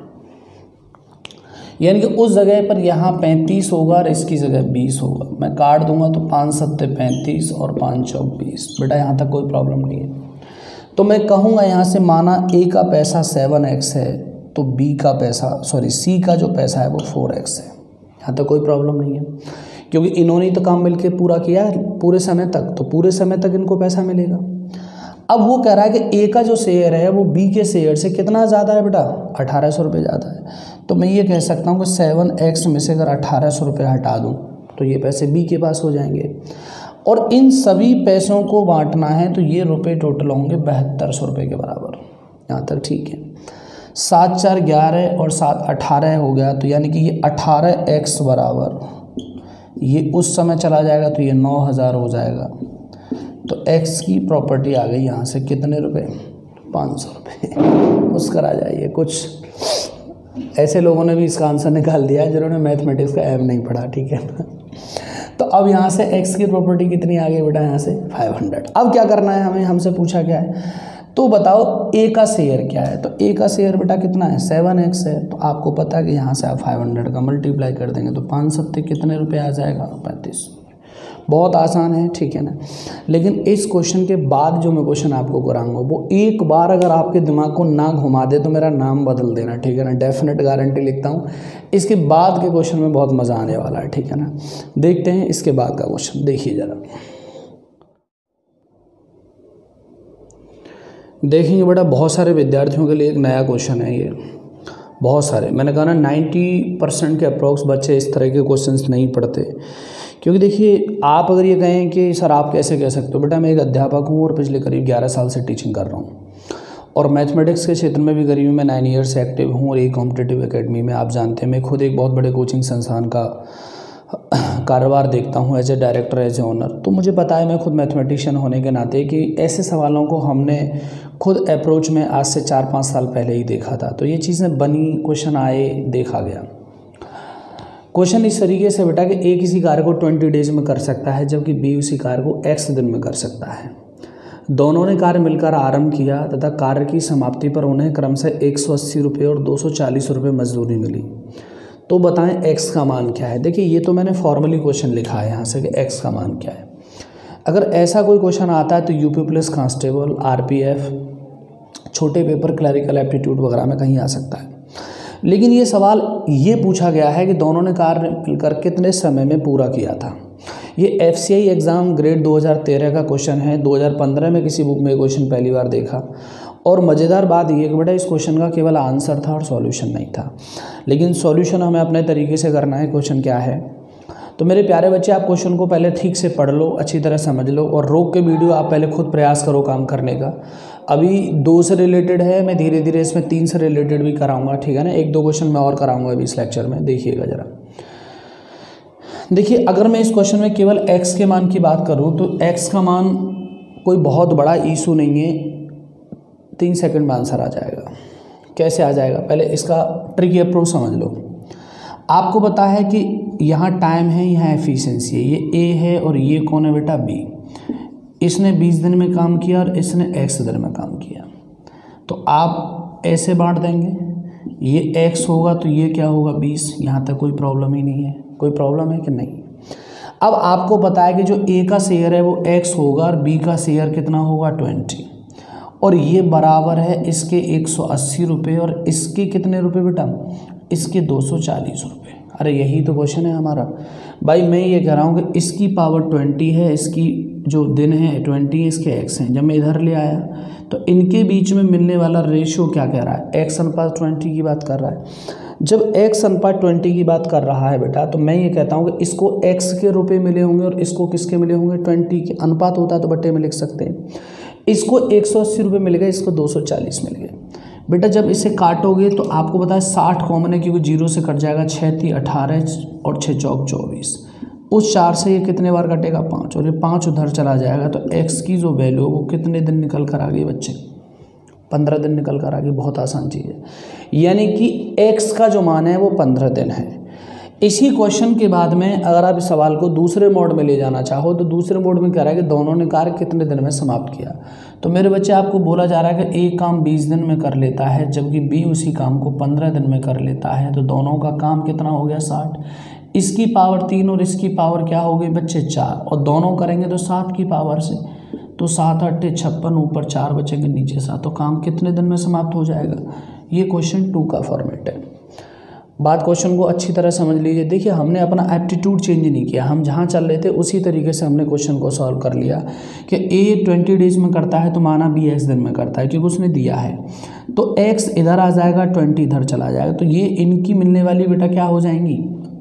Speaker 1: यानी कि उस जगह पर यहाँ पैंतीस होगा और इसकी जगह बीस होगा। मैं काट दूंगा तो पाँच सत्ते पैंतीस और पाँच चौक बीस। बेटा यहाँ तक कोई प्रॉब्लम नहीं है। तो मैं कहूँगा यहाँ से, माना ए का पैसा सेवन एक्स है तो बी का पैसा सॉरी सी का जो पैसा है वो फोर एक्स है। यहाँ तक कोई प्रॉब्लम नहीं है, क्योंकि इन्होंने तो काम मिलके पूरा किया है पूरे समय तक, तो पूरे समय तक इनको पैसा मिलेगा। अब वो कह रहा है कि ए का जो शेयर है वो बी के शेयर से कितना ज़्यादा है बेटा, अठारह सौ रुपये ज़्यादा है। तो मैं ये कह सकता हूँ कि सेवन एक्स में से अगर अठारह सौ रुपये हटा दूँ तो ये पैसे बी के पास हो जाएंगे। और इन सभी पैसों को बांटना है तो ये रुपये टोटल होंगे बहत्तर सौ रुपये के बराबर। यहाँ तक ठीक है। सात चार ग्यारह और सात अठारह हो गया, तो यानी कि ये अठारह एक्स बराबर ये उस समय चला जाएगा तो ये नौ हज़ार हो जाएगा। तो x की प्रॉपर्टी आ गई यहाँ से कितने रुपए, पाँच सौ रुपये। मुस्कर आ जाइए। कुछ ऐसे लोगों ने भी इसका आंसर निकाल दिया है जिन्होंने मैथमेटिक्स का एम नहीं पढ़ा, ठीक है ना। तो अब यहाँ से x की प्रॉपर्टी कितनी आ गई बेटा, यहाँ से पाँच सौ। अब क्या करना है हमें, हमसे पूछा क्या है, तो बताओ ए का शेयर क्या है। तो ए का शेयर बेटा कितना है, सेवन एक्स है। तो आपको पता है कि यहाँ से आप पाँच सौ का मल्टीप्लाई कर देंगे तो पाँच सत्ते कितने रुपए आ जाएगा, पैंतीस। बहुत आसान है, ठीक है ना। लेकिन इस क्वेश्चन के बाद जो मैं क्वेश्चन आपको कराऊंगा वो एक बार अगर आपके दिमाग को ना घुमा दे तो मेरा नाम बदल देना, ठीक है ना। डेफिनेट गारंटी लिखता हूँ। इसके बाद के क्वेश्चन में बहुत मज़ा आने वाला है, ठीक है ना। देखते हैं इसके बाद का क्वेश्चन, देखिए ज़रा। देखेंगे बेटा, बहुत सारे विद्यार्थियों के लिए एक नया क्वेश्चन है ये। बहुत सारे, मैंने कहा ना नाइन्टी परसेंट के अप्रोक्स बच्चे इस तरह के क्वेश्चंस नहीं पढ़ते। क्योंकि देखिए, आप अगर ये कहें कि सर आप कैसे कह सकते हो, बेटा मैं एक अध्यापक हूँ और पिछले करीब ग्यारह साल से टीचिंग कर रहा हूँ और मैथमेटिक्स के क्षेत्र में भी करीब मैं नाइन ईयर से एक्टिव हूँ। और एक कॉम्पिटिटिव एकेडमी में, आप जानते हैं, मैं खुद एक बहुत बड़े कोचिंग संस्थान का कारोबार देखता हूँ as a director, as a owner. तो मुझे पता है, मैं खुद मैथमेटिशियन होने के नाते, कि ऐसे सवालों को हमने खुद अप्रोच में आज से चार पाँच साल पहले ही देखा था। तो ये चीज़ें बनी, क्वेश्चन आए, देखा गया। क्वेश्चन इस तरीके से बेटा कि ए किसी कार्य को ट्वेंटी डेज में कर सकता है जबकि बी उसी कार्य को एक्स दिन में कर सकता है। दोनों ने कार्य मिलकर आरंभ किया तथा कार्य की समाप्ति पर उन्हें क्रम से एक सौ अस्सी रुपये और दो सौ चालीस रुपये मजदूरी मिली। तो बताएं एक्स का मान क्या है। देखिए, ये तो मैंने फॉर्मली क्वेश्चन लिखा है यहाँ से कि एक्स का मान क्या है। अगर ऐसा कोई क्वेश्चन आता है तो यूपी पुलिस कांस्टेबल, आरपीएफ, छोटे पेपर, क्लरिकल एप्टीट्यूड वगैरह में कहीं आ सकता है। लेकिन ये सवाल ये पूछा गया है कि दोनों ने कार्य मिलकर कितने समय में पूरा किया था। ये एफसीआई एग्ज़ाम ग्रेड दो हज़ार तेरह का क्वेश्चन है। दो हज़ार पंद्रह में किसी बुक में क्वेश्चन पहली बार देखा। और मज़ेदार बात ये कि बेटा इस क्वेश्चन का केवल आंसर था और सॉल्यूशन नहीं था। लेकिन सॉल्यूशन हमें अपने तरीके से करना है। क्वेश्चन क्या है, तो मेरे प्यारे बच्चे, आप क्वेश्चन को पहले ठीक से पढ़ लो, अच्छी तरह समझ लो और रोक के वीडियो आप पहले खुद प्रयास करो काम करने का। अभी दो से रिलेटेड है, मैं धीरे धीरे इसमें तीन से रिलेटेड भी कराऊंगा, ठीक है ना। एक दो क्वेश्चन मैं और कराऊंगा अभी इस लेक्चर में, देखिएगा ज़रा। देखिए, अगर मैं इस क्वेश्चन में केवल x के मान की बात करूं तो x का मान कोई बहुत बड़ा इशू नहीं है, तीन सेकंड में आंसर आ जाएगा। कैसे आ जाएगा, पहले इसका ट्रिकी अप्रोच समझ लो। आपको पता है कि यहाँ टाइम है, यहाँ एफिशिएंसी है, ये ए है और ये कौन है बेटा बी। इसने बीस दिन में काम किया और इसने एक्स दिन में काम किया, तो आप ऐसे बांट देंगे, ये एक्स होगा तो ये क्या होगा बीस। यहाँ तक कोई प्रॉब्लम ही नहीं है, कोई प्रॉब्लम है कि नहीं। अब आपको पता है कि जो ए का शेयर है वो एक्स होगा और बी का शेयर कितना होगा ट्वेंटी, और ये बराबर है इसके एक सौ अस्सी रुपये और इसके कितने रुपए बेटा, इसके दो सौ चालीस रुपये। अरे यही तो क्वेश्चन है हमारा भाई। मैं ये कह रहा हूँ कि इसकी पावर ट्वेंटी है, इसकी जो दिन है ट्वेंटी है, इसके एक्स हैं। जब मैं इधर ले आया तो इनके बीच में मिलने वाला रेशियो क्या कह रहा है, एक्स अनुपात ट्वेंटी की बात कर रहा है। जब एक्स अनुपात ट्वेंटी की बात कर रहा है बेटा, तो मैं ये कहता हूँ कि इसको एक्स के रुपए मिले होंगे और इसको किसके मिले होंगे, ट्वेंटी के। अनुपात होता है तो बट्टे में लिख सकते हैं। इसको एक सौ अस्सी रुपये मिल गए, इसको दो सौ चालीस मिल गए। बेटा जब इसे काटोगे तो आपको पता है साठ कॉमन है, क्योंकि जीरो से कट जाएगा, छः ती अठारह और छः चौक चौबीस। उस चार से ये कितने बार कटेगा, पाँच, और ये पाँच उधर चला जाएगा। तो एक्स की जो वैल्यू वो कितने दिन निकल कर आ गई बच्चे, पंद्रह दिन निकल कर आ गई। बहुत आसान चीज़ है, यानी कि एक्स का जो मान है वो पंद्रह दिन है। इसी क्वेश्चन के बाद में अगर आप इस सवाल को दूसरे मोड में ले जाना चाहो तो दूसरे मोड में कह रहा है कि दोनों ने कार्य कितने दिन में समाप्त किया। तो मेरे बच्चे आपको बोला जा रहा है कि ए काम बीस दिन में कर लेता है, जबकि बी उसी काम को पंद्रह दिन में कर लेता है। तो दोनों का काम कितना हो गया, साठ। इसकी पावर तीन और इसकी पावर क्या हो गई बच्चे, चार, और दोनों करेंगे तो सात की पावर से, तो सात अट्ठे छप्पन, ऊपर चार बचेंगे नीचे सात। तो काम कितने दिन में समाप्त हो जाएगा। ये क्वेश्चन टू का फॉर्मेट है। बात क्वेश्चन को अच्छी तरह समझ लीजिए। देखिए हमने अपना एप्टीट्यूड चेंज नहीं किया, हम जहाँ चल रहे थे उसी तरीके से हमने क्वेश्चन को सॉल्व कर लिया कि ए ट्वेंटी डेज में करता है तो माना बी एक्स दिन में करता है, क्योंकि उसने दिया है। तो एक्स इधर आ जाएगा, ट्वेंटी इधर चला जाएगा, तो ये इनकी मिलने वाली बेटा क्या हो जाएंगी,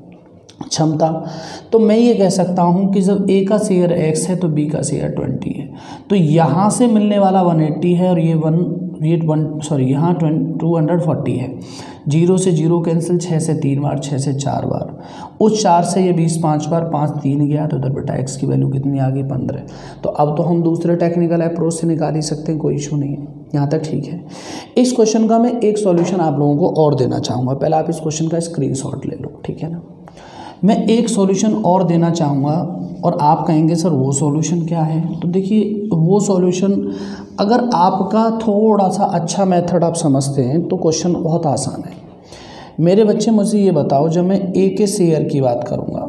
Speaker 1: क्षमता। तो मैं ये कह सकता हूँ कि जब ए का शेयर एक्स है तो बी का शेयर ट्वेंटी है, तो यहाँ से मिलने वाला वन एट्टी है और ये वन ये वन सॉरी यहाँ टू हंड्रेड फोर्टी है। जीरो से जीरो कैंसिल, छः से तीन बार, छः से चार बार, उस चार से ये बीस पाँच बार, पाँच तीन गया, तो इधर बेटा एक्स की वैल्यू कितनी आ गई, पंद्रह। तो अब तो हम दूसरे टेक्निकल अप्रोच से निकाल ही सकते हैं, कोई इशू नहीं है, यहाँ तक ठीक है। इस क्वेश्चन का मैं एक सॉल्यूशन आप लोगों को और देना चाहूँगा। पहले आप इस क्वेश्चन का स्क्रीनशॉट ले लो, ठीक है ना। मैं एक सॉल्यूशन और देना चाहूँगा और आप कहेंगे सर वो सॉल्यूशन क्या है। तो देखिए वो सॉल्यूशन अगर आपका थोड़ा सा अच्छा मेथड आप समझते हैं तो क्वेश्चन बहुत आसान है। मेरे बच्चे मुझे ये बताओ, जब मैं ए के शेयर की बात करूँगा,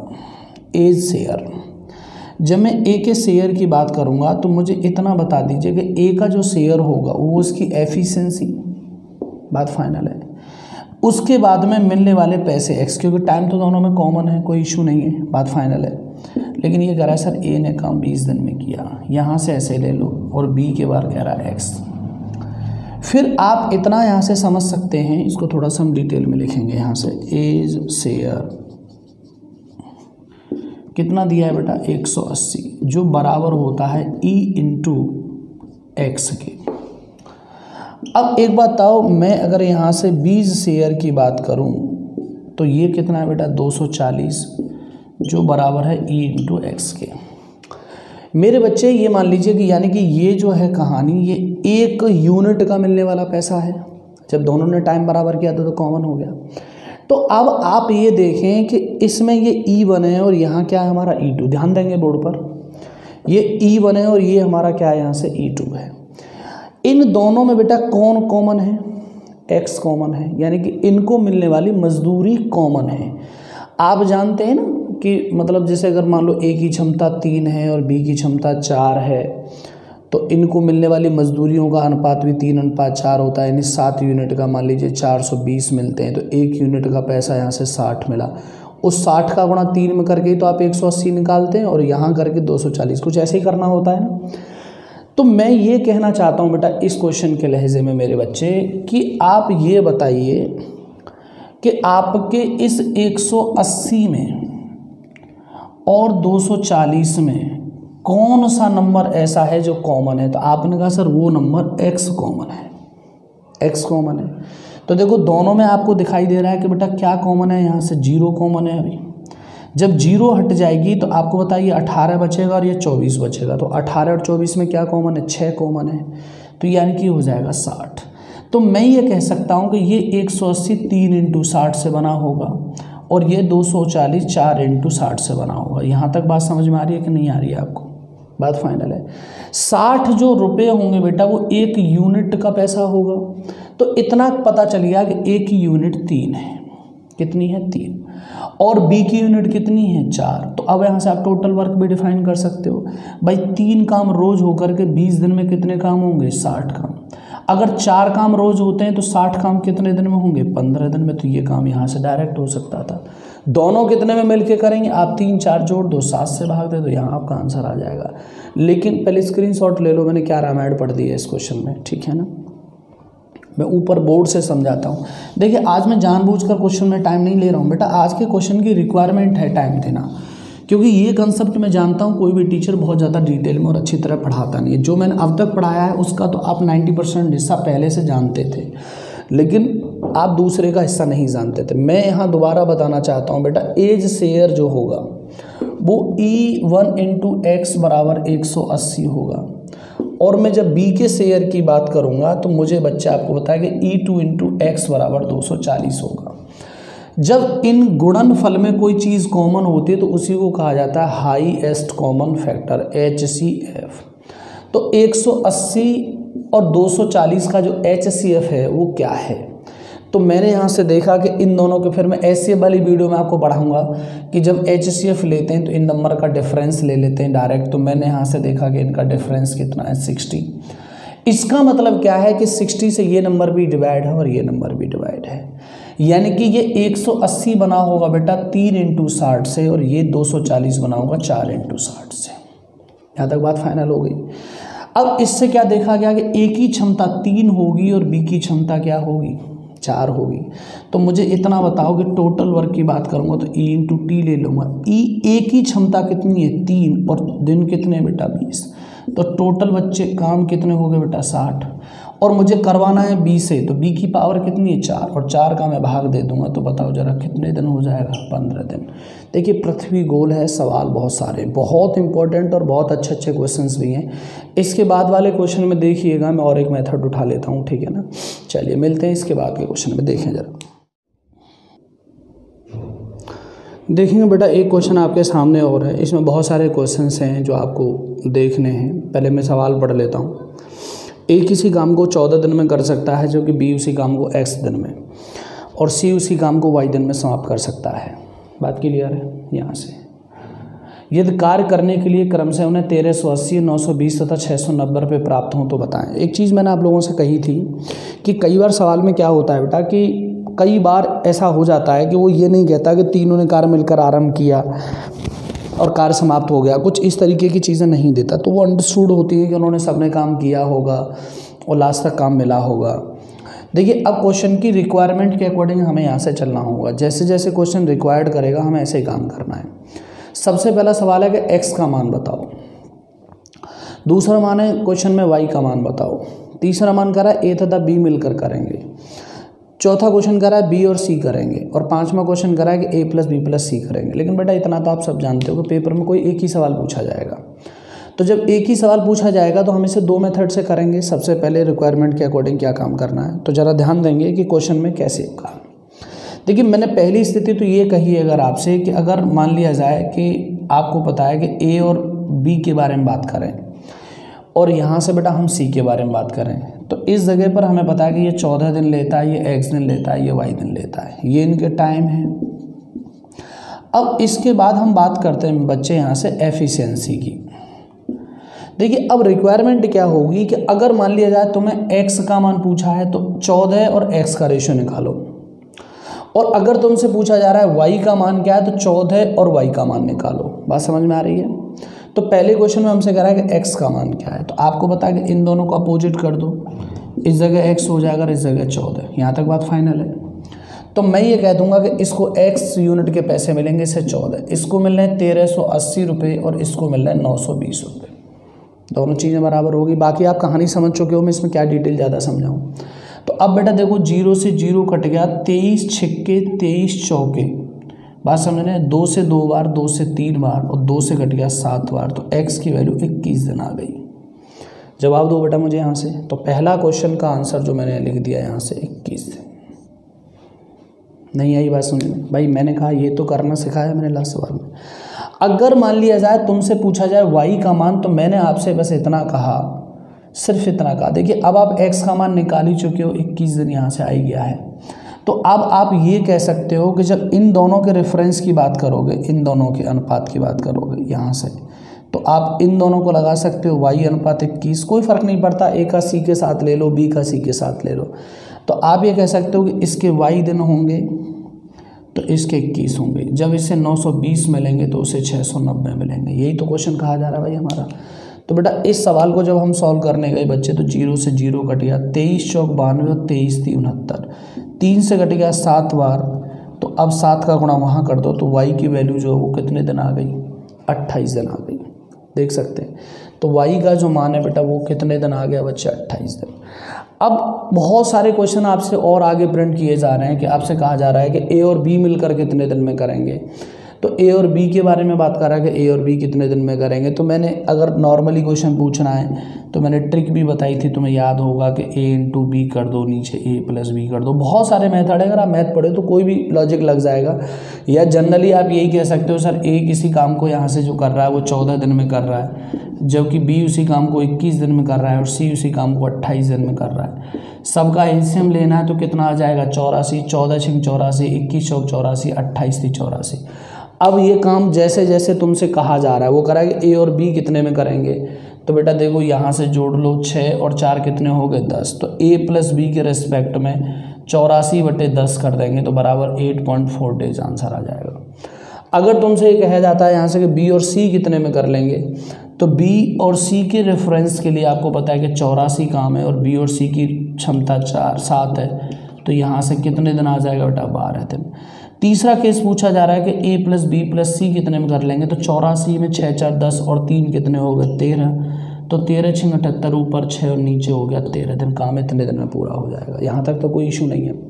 Speaker 1: एज शेयर, जब मैं ए के शेयर की बात करूँगा तो मुझे इतना बता दीजिए कि ए का जो शेयर होगा वो उसकी एफिशिएंसी, बात फाइनल है। उसके बाद में मिलने वाले पैसे एक्स, क्योंकि टाइम तो दोनों में कॉमन है, कोई इशू नहीं है, बात फाइनल है। लेकिन ये कह रहा है सर ए ने काम बीस दिन में किया, यहाँ से ऐसे ले लो, और बी के बार कह रहा है एक्स। फिर आप इतना यहाँ से समझ सकते हैं, इसको थोड़ा सा हम डिटेल में लिखेंगे। यहाँ से एज शेयर कितना दिया है बेटा, एक सौ अस्सी, जो बराबर होता है ई इंटू एक्स के। अब एक बात बताओ, मैं अगर यहाँ से बीस शेयर की बात करूँ तो ये कितना है बेटा, दो सौ चालीस, जो बराबर है ई इंटू एक्स के। मेरे बच्चे ये मान लीजिए कि यानी कि ये जो है कहानी, ये एक यूनिट का मिलने वाला पैसा है। जब दोनों ने टाइम बराबर किया था तो कॉमन हो गया। तो अब आप ये देखें कि इसमें ये ई वन है और यहाँ क्या है हमारा ई टू। ध्यान देंगे बोर्ड पर, ये ई वन है और ये हमारा क्या है, यहाँ से ई टू है। इन दोनों में बेटा कौन कॉमन है, एक्स कॉमन है, यानी कि इनको मिलने वाली मजदूरी कॉमन है। आप जानते हैं ना कि मतलब जैसे अगर मान लो ए की क्षमता तीन है और बी की क्षमता चार है, तो इनको मिलने वाली मजदूरियों का अनुपात भी तीन अनुपात चार होता है। यानी सात यूनिट का मान लीजिए चार सौ बीस मिलते हैं, तो एक यूनिट का पैसा यहाँ से साठ मिला। उस साठ का गुणा तीन में करके तो आप एक सौ अस्सी निकालते हैं और यहाँ करके दो सौ चालीस, कुछ ऐसे ही करना होता है ना। तो मैं ये कहना चाहता हूँ बेटा इस क्वेश्चन के लहजे में मेरे बच्चे, कि आप ये बताइए कि आपके इस एक सौ अस्सी में और दो सौ चालीस में कौन सा नंबर ऐसा है जो कॉमन है। तो आपने कहा सर वो नंबर एक्स कॉमन है, एक्स कॉमन है। तो देखो दोनों में आपको दिखाई दे रहा है कि बेटा क्या कॉमन है, यहाँ से जीरो कॉमन है। अभी जब जीरो हट जाएगी तो आपको बताइए अठारह बचेगा और ये चौबीस बचेगा। तो अठारह और चौबीस में क्या कॉमन है, छः कॉमन है, तो यानी कि हो जाएगा साठ। तो मैं ये कह सकता हूँ कि ये एक सौ अस्सी तीन इंटू साठ से बना होगा और ये दो सौ चालीस चार इंटू साठ से बना होगा। यहाँ तक बात समझ में आ रही है कि नहीं आ रही है आपको? बात फाइनल है। साठ जो रुपए होंगे बेटा वो एक यूनिट का पैसा होगा, तो इतना पता चल गया कि एक यूनिट तीन है। कितनी है? तीन। और बी की यूनिट कितनी है? चार। तो अब यहाँ से आप टोटल वर्क भी डिफाइन कर सकते हो भाई। तीन काम रोज होकर के बीस दिन में कितने काम होंगे? साठ काम। अगर चार काम रोज होते हैं तो साठ काम कितने दिन में होंगे? पंद्रह दिन में। तो ये काम यहाँ से डायरेक्ट हो सकता था। दोनों कितने में मिलके करेंगे? आप तीन चार जोड़ दो, सात से भाग दे दो, यहाँ आपका आंसर आ जाएगा। लेकिन पहले स्क्रीनशॉट ले लो, मैंने क्या रामायण पढ़ दी है इस क्वेश्चन में, ठीक है ना। मैं ऊपर बोर्ड से समझाता हूँ। देखिए आज मैं जानबूझकर क्वेश्चन में टाइम नहीं ले रहा हूँ बेटा, आज के क्वेश्चन की रिक्वायरमेंट है टाइम देना, क्योंकि ये कंसेप्ट मैं जानता हूँ कोई भी टीचर बहुत ज़्यादा डिटेल में और अच्छी तरह पढ़ाता नहीं है। जो मैंने अब तक पढ़ाया है उसका तो आप नब्बे परसेंट हिस्सा पहले से जानते थे, लेकिन आप दूसरे का हिस्सा नहीं जानते थे। मैं यहाँ दोबारा बताना चाहता हूँ बेटा, एज शेयर जो होगा वो ई वन इंटू एक्स बराबर एक सौ अस्सी होगा, और मैं जब बी के शेयर की बात करूँगा तो मुझे बच्चे आपको बताया कि ई टू इंटू एक्स बराबर दो सौ चालीस होगा। जब इन गुणनफल में कोई चीज़ कॉमन होती है तो उसी को कहा जाता है highest common factor, H C F. तो एक सौ अस्सी और दो सौ चालीस का जो एच सी एफ है वो क्या है? तो मैंने यहाँ से देखा कि इन दोनों के, फिर मैं एच सी एफ वाली वीडियो में आपको पढ़ाऊँगा कि जब एच सी एफ लेते हैं तो इन नंबर का डिफरेंस ले लेते हैं डायरेक्ट। तो मैंने यहाँ से देखा कि इनका डिफरेंस कितना है? सिक्सटी। इसका मतलब क्या है कि सिक्सटी से ये नंबर भी डिवाइड है और ये नंबर भी डिवाइड है, यानी कि ये एक सौ अस्सी बना होगा बेटा तीन इंटू साठ से, और ये दो सौ चालीस बना होगा चार इंटू साठ से। यहाँ तक बात फाइनल हो गई। अब इससे क्या देखा गया कि ए की क्षमता तीन होगी और बी की क्षमता क्या होगी? चार होगी। तो मुझे इतना बताओ कि टोटल वर्क की बात करूँगा तो ई इंटू टी ले लूँगा। ई ए की क्षमता कितनी है? तीन, और दिन कितने बेटा? बीस। तो टोटल बच्चे काम कितने हो गए बेटा? साठ। और मुझे करवाना है बी से, तो बी की पावर कितनी है? चार, और चार का मैं भाग दे दूंगा तो बताओ जरा कितने दिन हो जाएगा? पंद्रह दिन। देखिए पृथ्वी गोल है, सवाल बहुत सारे, बहुत इंपॉर्टेंट और बहुत अच्छे अच्छे क्वेश्चंस भी हैं। इसके बाद वाले क्वेश्चन में देखिएगा, मैं और एक मेथड उठा लेता हूँ, ठीक है ना। चलिए मिलते हैं इसके बाद के क्वेश्चन में। देखें जरा, देखेंगे बेटा एक क्वेश्चन आपके सामने और है, इसमें बहुत सारे क्वेश्चंस हैं जो आपको देखने हैं। पहले मैं सवाल पढ़ लेता हूँ। ए किसी काम को चौदह दिन में कर सकता है, जो कि बी उसी काम को एक्स दिन में, और सी उसी काम को वाई दिन में समाप्त कर सकता है। बात क्लियर है? यहाँ से यदि कार्य करने के लिए क्रम से उन्हें तेरह सौ अस्सी, नौ सौ बीस तथा छः सौ नब्बे रुपये प्राप्त हों तो बताएं। एक चीज़ मैंने आप लोगों से कही थी कि कई बार सवाल में क्या होता है बेटा कि कई बार ऐसा हो जाता है कि वो ये नहीं कहता कि तीनों ने कार्य मिलकर आरंभ किया और कार्य समाप्त हो गया, कुछ इस तरीके की चीज़ें नहीं देता। तो वो अंडरस्टूड होती है कि उन्होंने सबने काम किया होगा और लास्ट तक काम मिला होगा। देखिए अब क्वेश्चन की रिक्वायरमेंट के अकॉर्डिंग हमें यहाँ से चलना होगा। जैसे जैसे क्वेश्चन रिक्वायर्ड करेगा हमें ऐसे ही काम करना है। सबसे पहला सवाल है कि एक्स का मान बताओ, दूसरा मान है क्वेश्चन में वाई का मान बताओ, तीसरा मान करा ए तथा बी मिलकर करेंगे, चौथा क्वेश्चन करा है बी और सी करेंगे, और पांचवा क्वेश्चन करा है कि A plus B plus C करेंगे। लेकिन बेटा इतना तो आप सब जानते हो कि पेपर में कोई एक ही सवाल पूछा जाएगा। तो जब एक ही सवाल पूछा जाएगा तो हम इसे दो मेथड से करेंगे। सबसे पहले रिक्वायरमेंट के अकॉर्डिंग क्या काम करना है, तो ज़रा ध्यान देंगे कि क्वेश्चन में कैसे काम। देखिए मैंने पहली स्थिति तो ये कही है अगर आपसे कि अगर मान लिया जाए कि आपको पता है कि ए और बी के बारे में बात करें और यहाँ से बेटा हम सी के बारे में बात करें, तो इस जगह पर हमें पता है कि ये चौदह दिन लेता है, ये एक्स दिन लेता है, ये वाई दिन लेता है, ये इनके टाइम है। अब इसके बाद हम बात करते हैं बच्चे यहाँ से एफिशिएंसी की। देखिए अब रिक्वायरमेंट क्या होगी कि अगर मान लिया जाए तुम्हें एक्स का मान पूछा है तो चौदह और एक्स का रेशियो निकालो, और अगर तुमसे पूछा जा रहा है वाई का मान क्या है तो चौदह और वाई का मान निकालो। बात समझ में आ रही है? तो पहले क्वेश्चन में हमसे कह रहा है कि x का मान क्या है, तो आपको पता है कि इन दोनों को अपोजिट कर दो, इस जगह x हो जाएगा, इस जगह चौदह। यहाँ तक बात फाइनल है। तो मैं ये कह दूंगा कि इसको x यूनिट के पैसे मिलेंगे, इसे चौदह, इसको मिल रहे हैं तेरह सौ अस्सी रुपये और इसको मिल रहे हैं नौ सौ बीस रुपये। दोनों चीज़ें बराबर होगी। बाकी आप कहानी समझ चुके हो, मैं इसमें क्या डिटेल ज़्यादा समझाऊँ। तो अब बेटा देखो जीरो से जीरो कट गया, तेईस छिक्के तेईस चौके, बात समझ रहे हैं, दो से दो बार, दो से तीन बार और दो से कट गया सात बार, तो x की वैल्यू इक्कीस दिन आ गई। जवाब दो बेटा मुझे यहाँ से। तो पहला क्वेश्चन का आंसर जो मैंने लिख दिया यहाँ से इक्कीस दिन। नहीं आई बात सुनिए भाई, मैंने कहा ये तो करना सिखाया मैंने लास्ट सवाल में। अगर मान लिया जाए तुमसे पूछा जाए वाई का मान, तो मैंने आपसे बस इतना कहा, सिर्फ इतना कहा। देखिए अब आप एक्स का मान निकाल ही चुके हो, इक्कीस दिन यहाँ से आ गया है। तो अब आप ये कह सकते हो कि जब इन दोनों के रेफरेंस की बात करोगे, इन दोनों के अनुपात की बात करोगे यहाँ से, तो आप इन दोनों को लगा सकते हो वाई अनुपात इक्कीस, कोई फ़र्क नहीं पड़ता, ए का सी के साथ ले लो, बी का सी के साथ ले लो। तो आप ये कह सकते हो कि इसके वाई दिन होंगे तो इसके इक्कीस होंगे, जब इससे नौ सौ बीस मिलेंगे तो उसे छः सौ नब्बे मिलेंगे। यही तो क्वेश्चन कहा जा रहा है भाई हमारा। तो बेटा इस सवाल को जब हम सॉल्व करने गए बच्चे, तो जीरो से जीरो कट गया, तेईस चौक बानवे और तेईस ती उनहत्तर, तीन से कट गया सात बार। तो अब सात का गुणा वहाँ कर दो, तो वाई की वैल्यू जो है वो कितने दिन आ गई, अट्ठाईस दिन आ गई। देख सकते हैं, तो वाई का जो मान है बेटा वो कितने दिन आ गया बच्चे, अट्ठाईस दिन। अब बहुत सारे क्वेश्चन आपसे और आगे प्रिंट किए जा रहे हैं कि आपसे कहा जा रहा है कि ए और बी मिलकर कितने दिन में करेंगे। तो ए और बी के बारे में बात कर रहा है कि ए और बी कितने दिन में करेंगे। तो मैंने अगर नॉर्मली क्वेश्चन पूछना है तो मैंने ट्रिक भी बताई थी, तुम्हें याद होगा कि ए इंटू बी कर दो, नीचे ए प्लस बी कर दो। बहुत सारे मेथड है, अगर आप मैथ पढ़े तो कोई भी लॉजिक लग जाएगा। या जनरली आप यही कह सकते हो सर ए किसी काम को यहाँ से जो कर रहा है वो चौदह दिन में कर रहा है, जबकि बी उसी काम को इक्कीस दिन में कर रहा है और सी उसी काम को अट्ठाईस दिन में कर रहा है। सबका एलसीएम लेना है तो कितना आ जाएगा, चौरासी, चौदह छिंग चौरासी, इक्कीस चौक चौरासी, अट्ठाईस थी चौरासी। अब ये काम जैसे जैसे तुमसे कहा जा रहा है वो कराएंगे, ए और बी कितने में करेंगे। तो बेटा देखो यहाँ से जोड़ लो, छः और चार कितने हो गए, दस। तो ए प्लस बी के रेस्पेक्ट में चौरासी बटे दस कर देंगे तो बराबर eight point four days answer आ जाएगा। अगर तुमसे ये कहा जाता है यहाँ से कि बी और सी कितने में कर लेंगे, तो बी और सी के रेफरेंस के लिए आपको पता है कि चौरासी काम है और बी और सी की क्षमता चार सात है, तो यहाँ से कितने दिन आ जाएगा बेटा, बारह दिन। तीसरा केस पूछा जा रहा है कि A plus B plus C कितने में कर लेंगे। तो चौरासी में छः चार दस और तीन कितने हो गए, तेरह। तो तेरह छिंग अठहत्तर, ऊपर छः और नीचे हो गया तेरह दिन। काम इतने दिन में पूरा हो जाएगा। यहाँ तक तो कोई इशू नहीं है।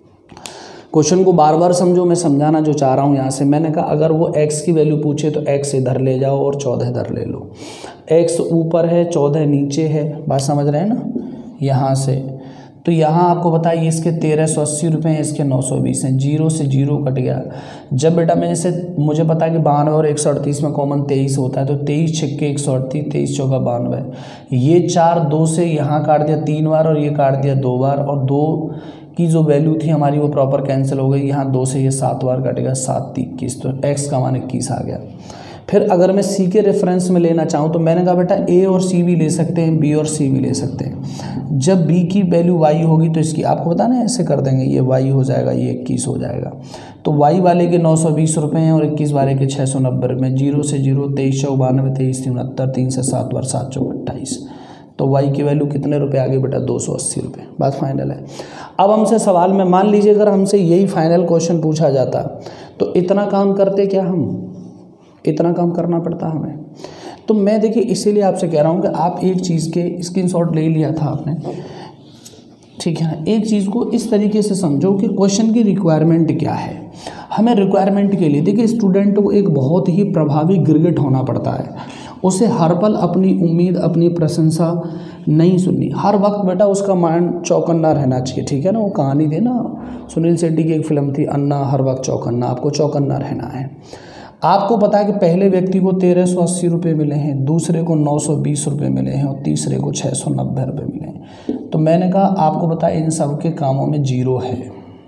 Speaker 1: क्वेश्चन को बार बार समझो, मैं समझाना जो चाह रहा हूँ यहाँ से। मैंने कहा अगर वो x की वैल्यू पूछे तो x इधर ले जाओ और चौदह इधर ले लो। x ऊपर है, चौदह नीचे है, बात समझ रहे हैं ना। यहाँ से तो यहाँ आपको बताइए इसके तेरह सौ अस्सी रुपये हैं, इसके नौ सौ बीस हैं। जीरो से जीरो कट गया। जब बेटा मैं इसे, मुझे पता है कि बानवे और एक सौ अड़तीस में कॉमन तेईस होता है, तो तेईस छिक्के एक सौ अड़तीस, तेईस चौका बानवे। ये चार दो से यहाँ काट दिया तीन बार और ये काट दिया दो बार, और दो की जो वैल्यू थी हमारी वो प्रॉपर कैंसिल हो गई। यहाँ दो से ये सात बार कटेगा, सात इक्कीस, तो एक्स का मान इक्कीस आ गया। फिर अगर मैं सी के रेफरेंस में लेना चाहूँ तो मैंने कहा बेटा ए और सी भी ले सकते हैं, बी और सी भी ले सकते हैं। जब बी की वैल्यू वाई होगी तो इसकी आपको पता ना ऐसे कर देंगे, ये वाई हो जाएगा, ये इक्कीस हो जाएगा। तो वाई वाले के नौ सौ बीस रुपये हैं और इक्कीस वाले के छः सौ नब्बे रुपये। जीरो से जीरो, तेईस चौक बानवे, तेईस तीन उनहत्तर, तीन से सात बार सात चौक अट्ठाईस। तो वाई की वैल्यू कितने रुपए आ गए बेटा, दो सौ अस्सी रुपये। बात फाइनल है। अब हमसे सवाल में मान लीजिए अगर हमसे यही फाइनल क्वेश्चन पूछा जाता तो इतना काम करते क्या हम, इतना काम करना पड़ता हमें। तो मैं देखिए इसीलिए आपसे कह रहा हूँ कि आप एक चीज़ के स्क्रीनशॉट ले लिया था आपने, ठीक है ना। एक चीज़ को इस तरीके से समझो कि क्वेश्चन की रिक्वायरमेंट क्या है। हमें रिक्वायरमेंट के लिए देखिए स्टूडेंट को एक बहुत ही प्रभावी गिरगिट होना पड़ता है। उसे हर पल अपनी उम्मीद, अपनी प्रशंसा नहीं सुननी। हर वक्त बेटा उसका माइंड चौकन्ना रहना चाहिए, ठीक है ना। वो कहानी थी ना, सुनील शेट्टी की एक फिल्म थी अन्ना, हर वक्त चौकन्ना। आपको चौकन्ना रहना है। आपको पता है कि पहले व्यक्ति को तेरह सौ अस्सी रुपये मिले हैं, दूसरे को नौ सौ बीस रुपये मिले हैं और तीसरे को छः सौ नब्बे रुपये मिले हैं। तो मैंने कहा आपको पता है इन सब के कामों में जीरो है।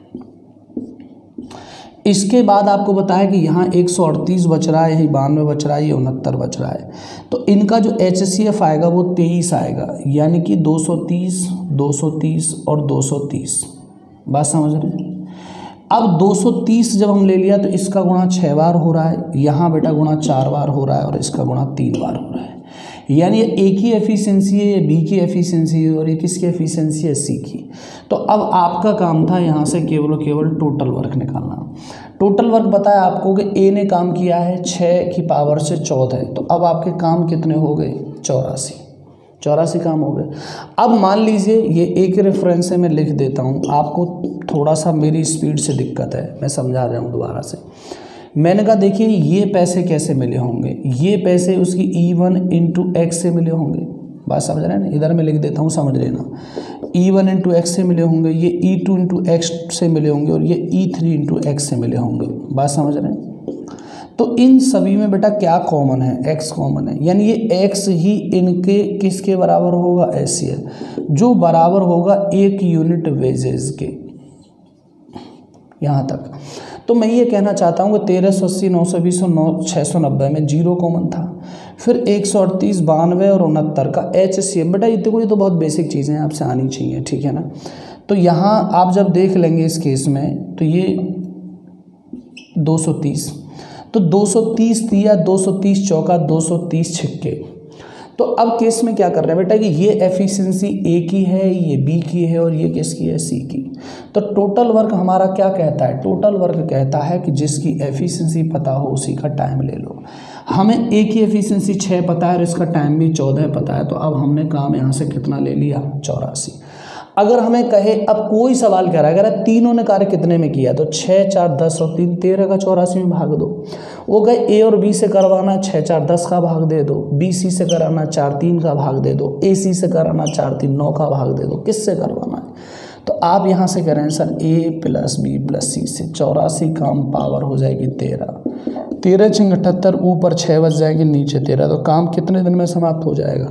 Speaker 1: इसके बाद आपको बताया कि यहाँ एक सौ अड़तीस बच रहा है, यही बानवे बच रहा है, ये उनहत्तर बच रहा है। तो इनका जो एच सी एफ आएगा वो तेईस आएगा, यानी कि दो सौ तीस, दो सौ तीस और दो सौ तीस। बात समझ रहे हैं। अब दो सौ तीस जब हम ले लिया तो इसका गुणा छः बार हो रहा है, यहाँ बेटा गुणा चार बार हो रहा है और इसका गुणा तीन बार हो रहा है। यानी ये ए की एफिशिएंसी है, ये बी की एफिशिएंसी है और ये किसकी एफिशिएंसी है, सी की। तो अब आपका काम था यहाँ से केवल और केवल टोटल वर्क निकालना। टोटल वर्क बताया आपको कि ए ने काम किया है छः की पावर से चौदह, तो अब आपके काम कितने हो गए, चौरासी। चौरासी काम हो गए। अब मान लीजिए ये ए के रेफरेंस से मैं लिख देता हूँ, आपको थोड़ा सा मेरी स्पीड से दिक्कत है, मैं समझा रहा हूँ दोबारा से। मैंने कहा देखिए ये पैसे कैसे मिले होंगे, ये पैसे उसकी ई वन इंटू एक्स से मिले होंगे, बात समझ रहे हैं ना, इधर मैं लिख देता हूँ समझ लेना। ई वन इंटू एक्स से मिले होंगे, ये ई टू इंटू एक्स से मिले होंगे और ये ई थ्री इंटू एक्स से मिले होंगे। बात समझ रहे हैं। तो इन सभी में बेटा क्या कॉमन है, एक्स कॉमन है, यानी ये एक्स ही इनके किसके बराबर होगा, एस सी एल, जो बराबर होगा एक यूनिट वेजेस के। यहाँ तक तो मैं ये कहना चाहता हूँ कि तेरह सौ अस्सी, नौ सौ बीस और नौ छः सौ नब्बे में जीरो कॉमन था, फिर एक सौ अड़तीस, बानवे और उनहत्तर का एच सी एम। बेटा ये देखो, ये तो बहुत बेसिक चीज़ें हैं, आपसे आनी चाहिए, ठीक है ना। तो यहाँ आप जब देख लेंगे इस केस में, तो ये दो सौ तीस, तो दो सौ तीस दिया, दो सौ तीस चौका, दो सौ तीस छिक्के। तो अब केस में क्या कर रहे हैं बेटा कि ये एफिशिएंसी ए की है, ये बी की है और ये किसकी है, सी की। तो टोटल वर्क हमारा क्या कहता है, टोटल वर्क कहता है कि जिसकी एफिशिएंसी पता हो उसी का टाइम ले लो। हमें ए की एफिशिएंसी छः पता है और इसका टाइम भी चौदह पता है, तो अब हमने काम यहाँ से कितना ले लिया, चौरासी। अगर हमें कहे, अब कोई सवाल कह रहा है, अगर तीनों ने कार्य कितने में किया, तो छः चार दस और तीन तेरह का चौरासी में भाग दो। वो कहे ए और बी से करवाना, छः चार दस का भाग दे दो, बी सी से कराना, चार तीन का भाग दे दो, ए सी से कराना, चार तीन नौ का भाग दे दो। किससे करवाना है, तो आप यहाँ से करें sir A plus B plus C से, चौरासी काम पावर हो जाएगी तेरह, तेरह छिंग अठहत्तर, ऊपर छः बच जाएंगे, नीचे तेरह, तो काम कितने दिन में समाप्त हो जाएगा।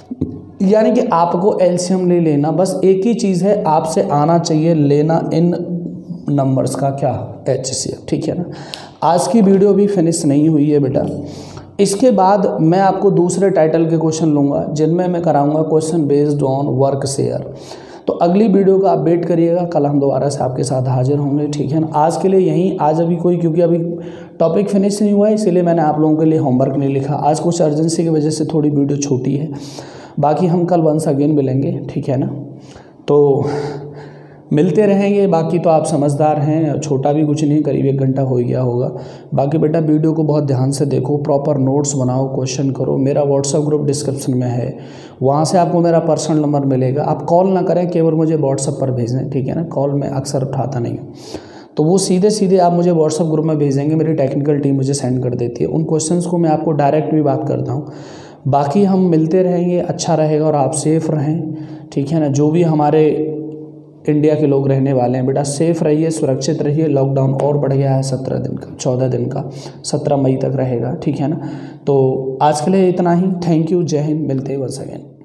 Speaker 1: यानी कि आपको एलसीएम ले लेना, बस एक ही चीज़ है, आपसे आना चाहिए लेना इन नंबर्स का क्या, एचसीएफ, ठीक है ना। आज की वीडियो भी फिनिश नहीं हुई है बेटा, इसके बाद मैं आपको दूसरे टाइटल के क्वेश्चन लूँगा जिनमें मैं कराऊंगा question based on work share. तो अगली वीडियो का आप वेट करिएगा, कल हम दोबारा से आपके साथ हाजिर होंगे, ठीक है ना। आज के लिए यहीं, आज अभी कोई, क्योंकि अभी टॉपिक फिनिश नहीं हुआ है, इसीलिए मैंने आप लोगों के लिए होमवर्क नहीं लिखा। आज कुछ अर्जेंसी की वजह से थोड़ी वीडियो छोटी है, बाकी हम कल वंस अगेन मिलेंगे, ठीक है ना। तो मिलते रहेंगे, बाकी तो आप समझदार हैं, छोटा भी कुछ नहीं, करीब एक घंटा हो गया होगा। बाकी बेटा वीडियो को बहुत ध्यान से देखो, प्रॉपर नोट्स बनाओ, क्वेश्चन करो। मेरा व्हाट्सएप ग्रुप डिस्क्रिप्शन में है, वहाँ से आपको मेरा पर्सनल नंबर मिलेगा। आप कॉल ना करें, केवल मुझे व्हाट्सएप पर भेजें, ठीक है ना। कॉल मैं अक्सर उठाता नहीं हूँ, तो वो सीधे सीधे आप मुझे व्हाट्सएप ग्रुप में भेजेंगे, मेरी टेक्निकल टीम मुझे सेंड कर देती है। उन क्वेश्चंस को मैं आपको डायरेक्ट भी बात करता हूँ। बाकी हम मिलते रहेंगे, अच्छा रहेगा और आप सेफ़ रहें, ठीक है ना। जो भी हमारे इंडिया के लोग रहने वाले हैं बेटा, सेफ़ रहिए, सुरक्षित रहिए। लॉकडाउन और बढ़ गया है सत्रह दिन का, चौदह दिन का, सत्रह मई तक रहेगा, ठीक है ना। तो आज के लिए इतना ही, थैंक यू, जय हिंद, मिलते हैं वंस अगेन।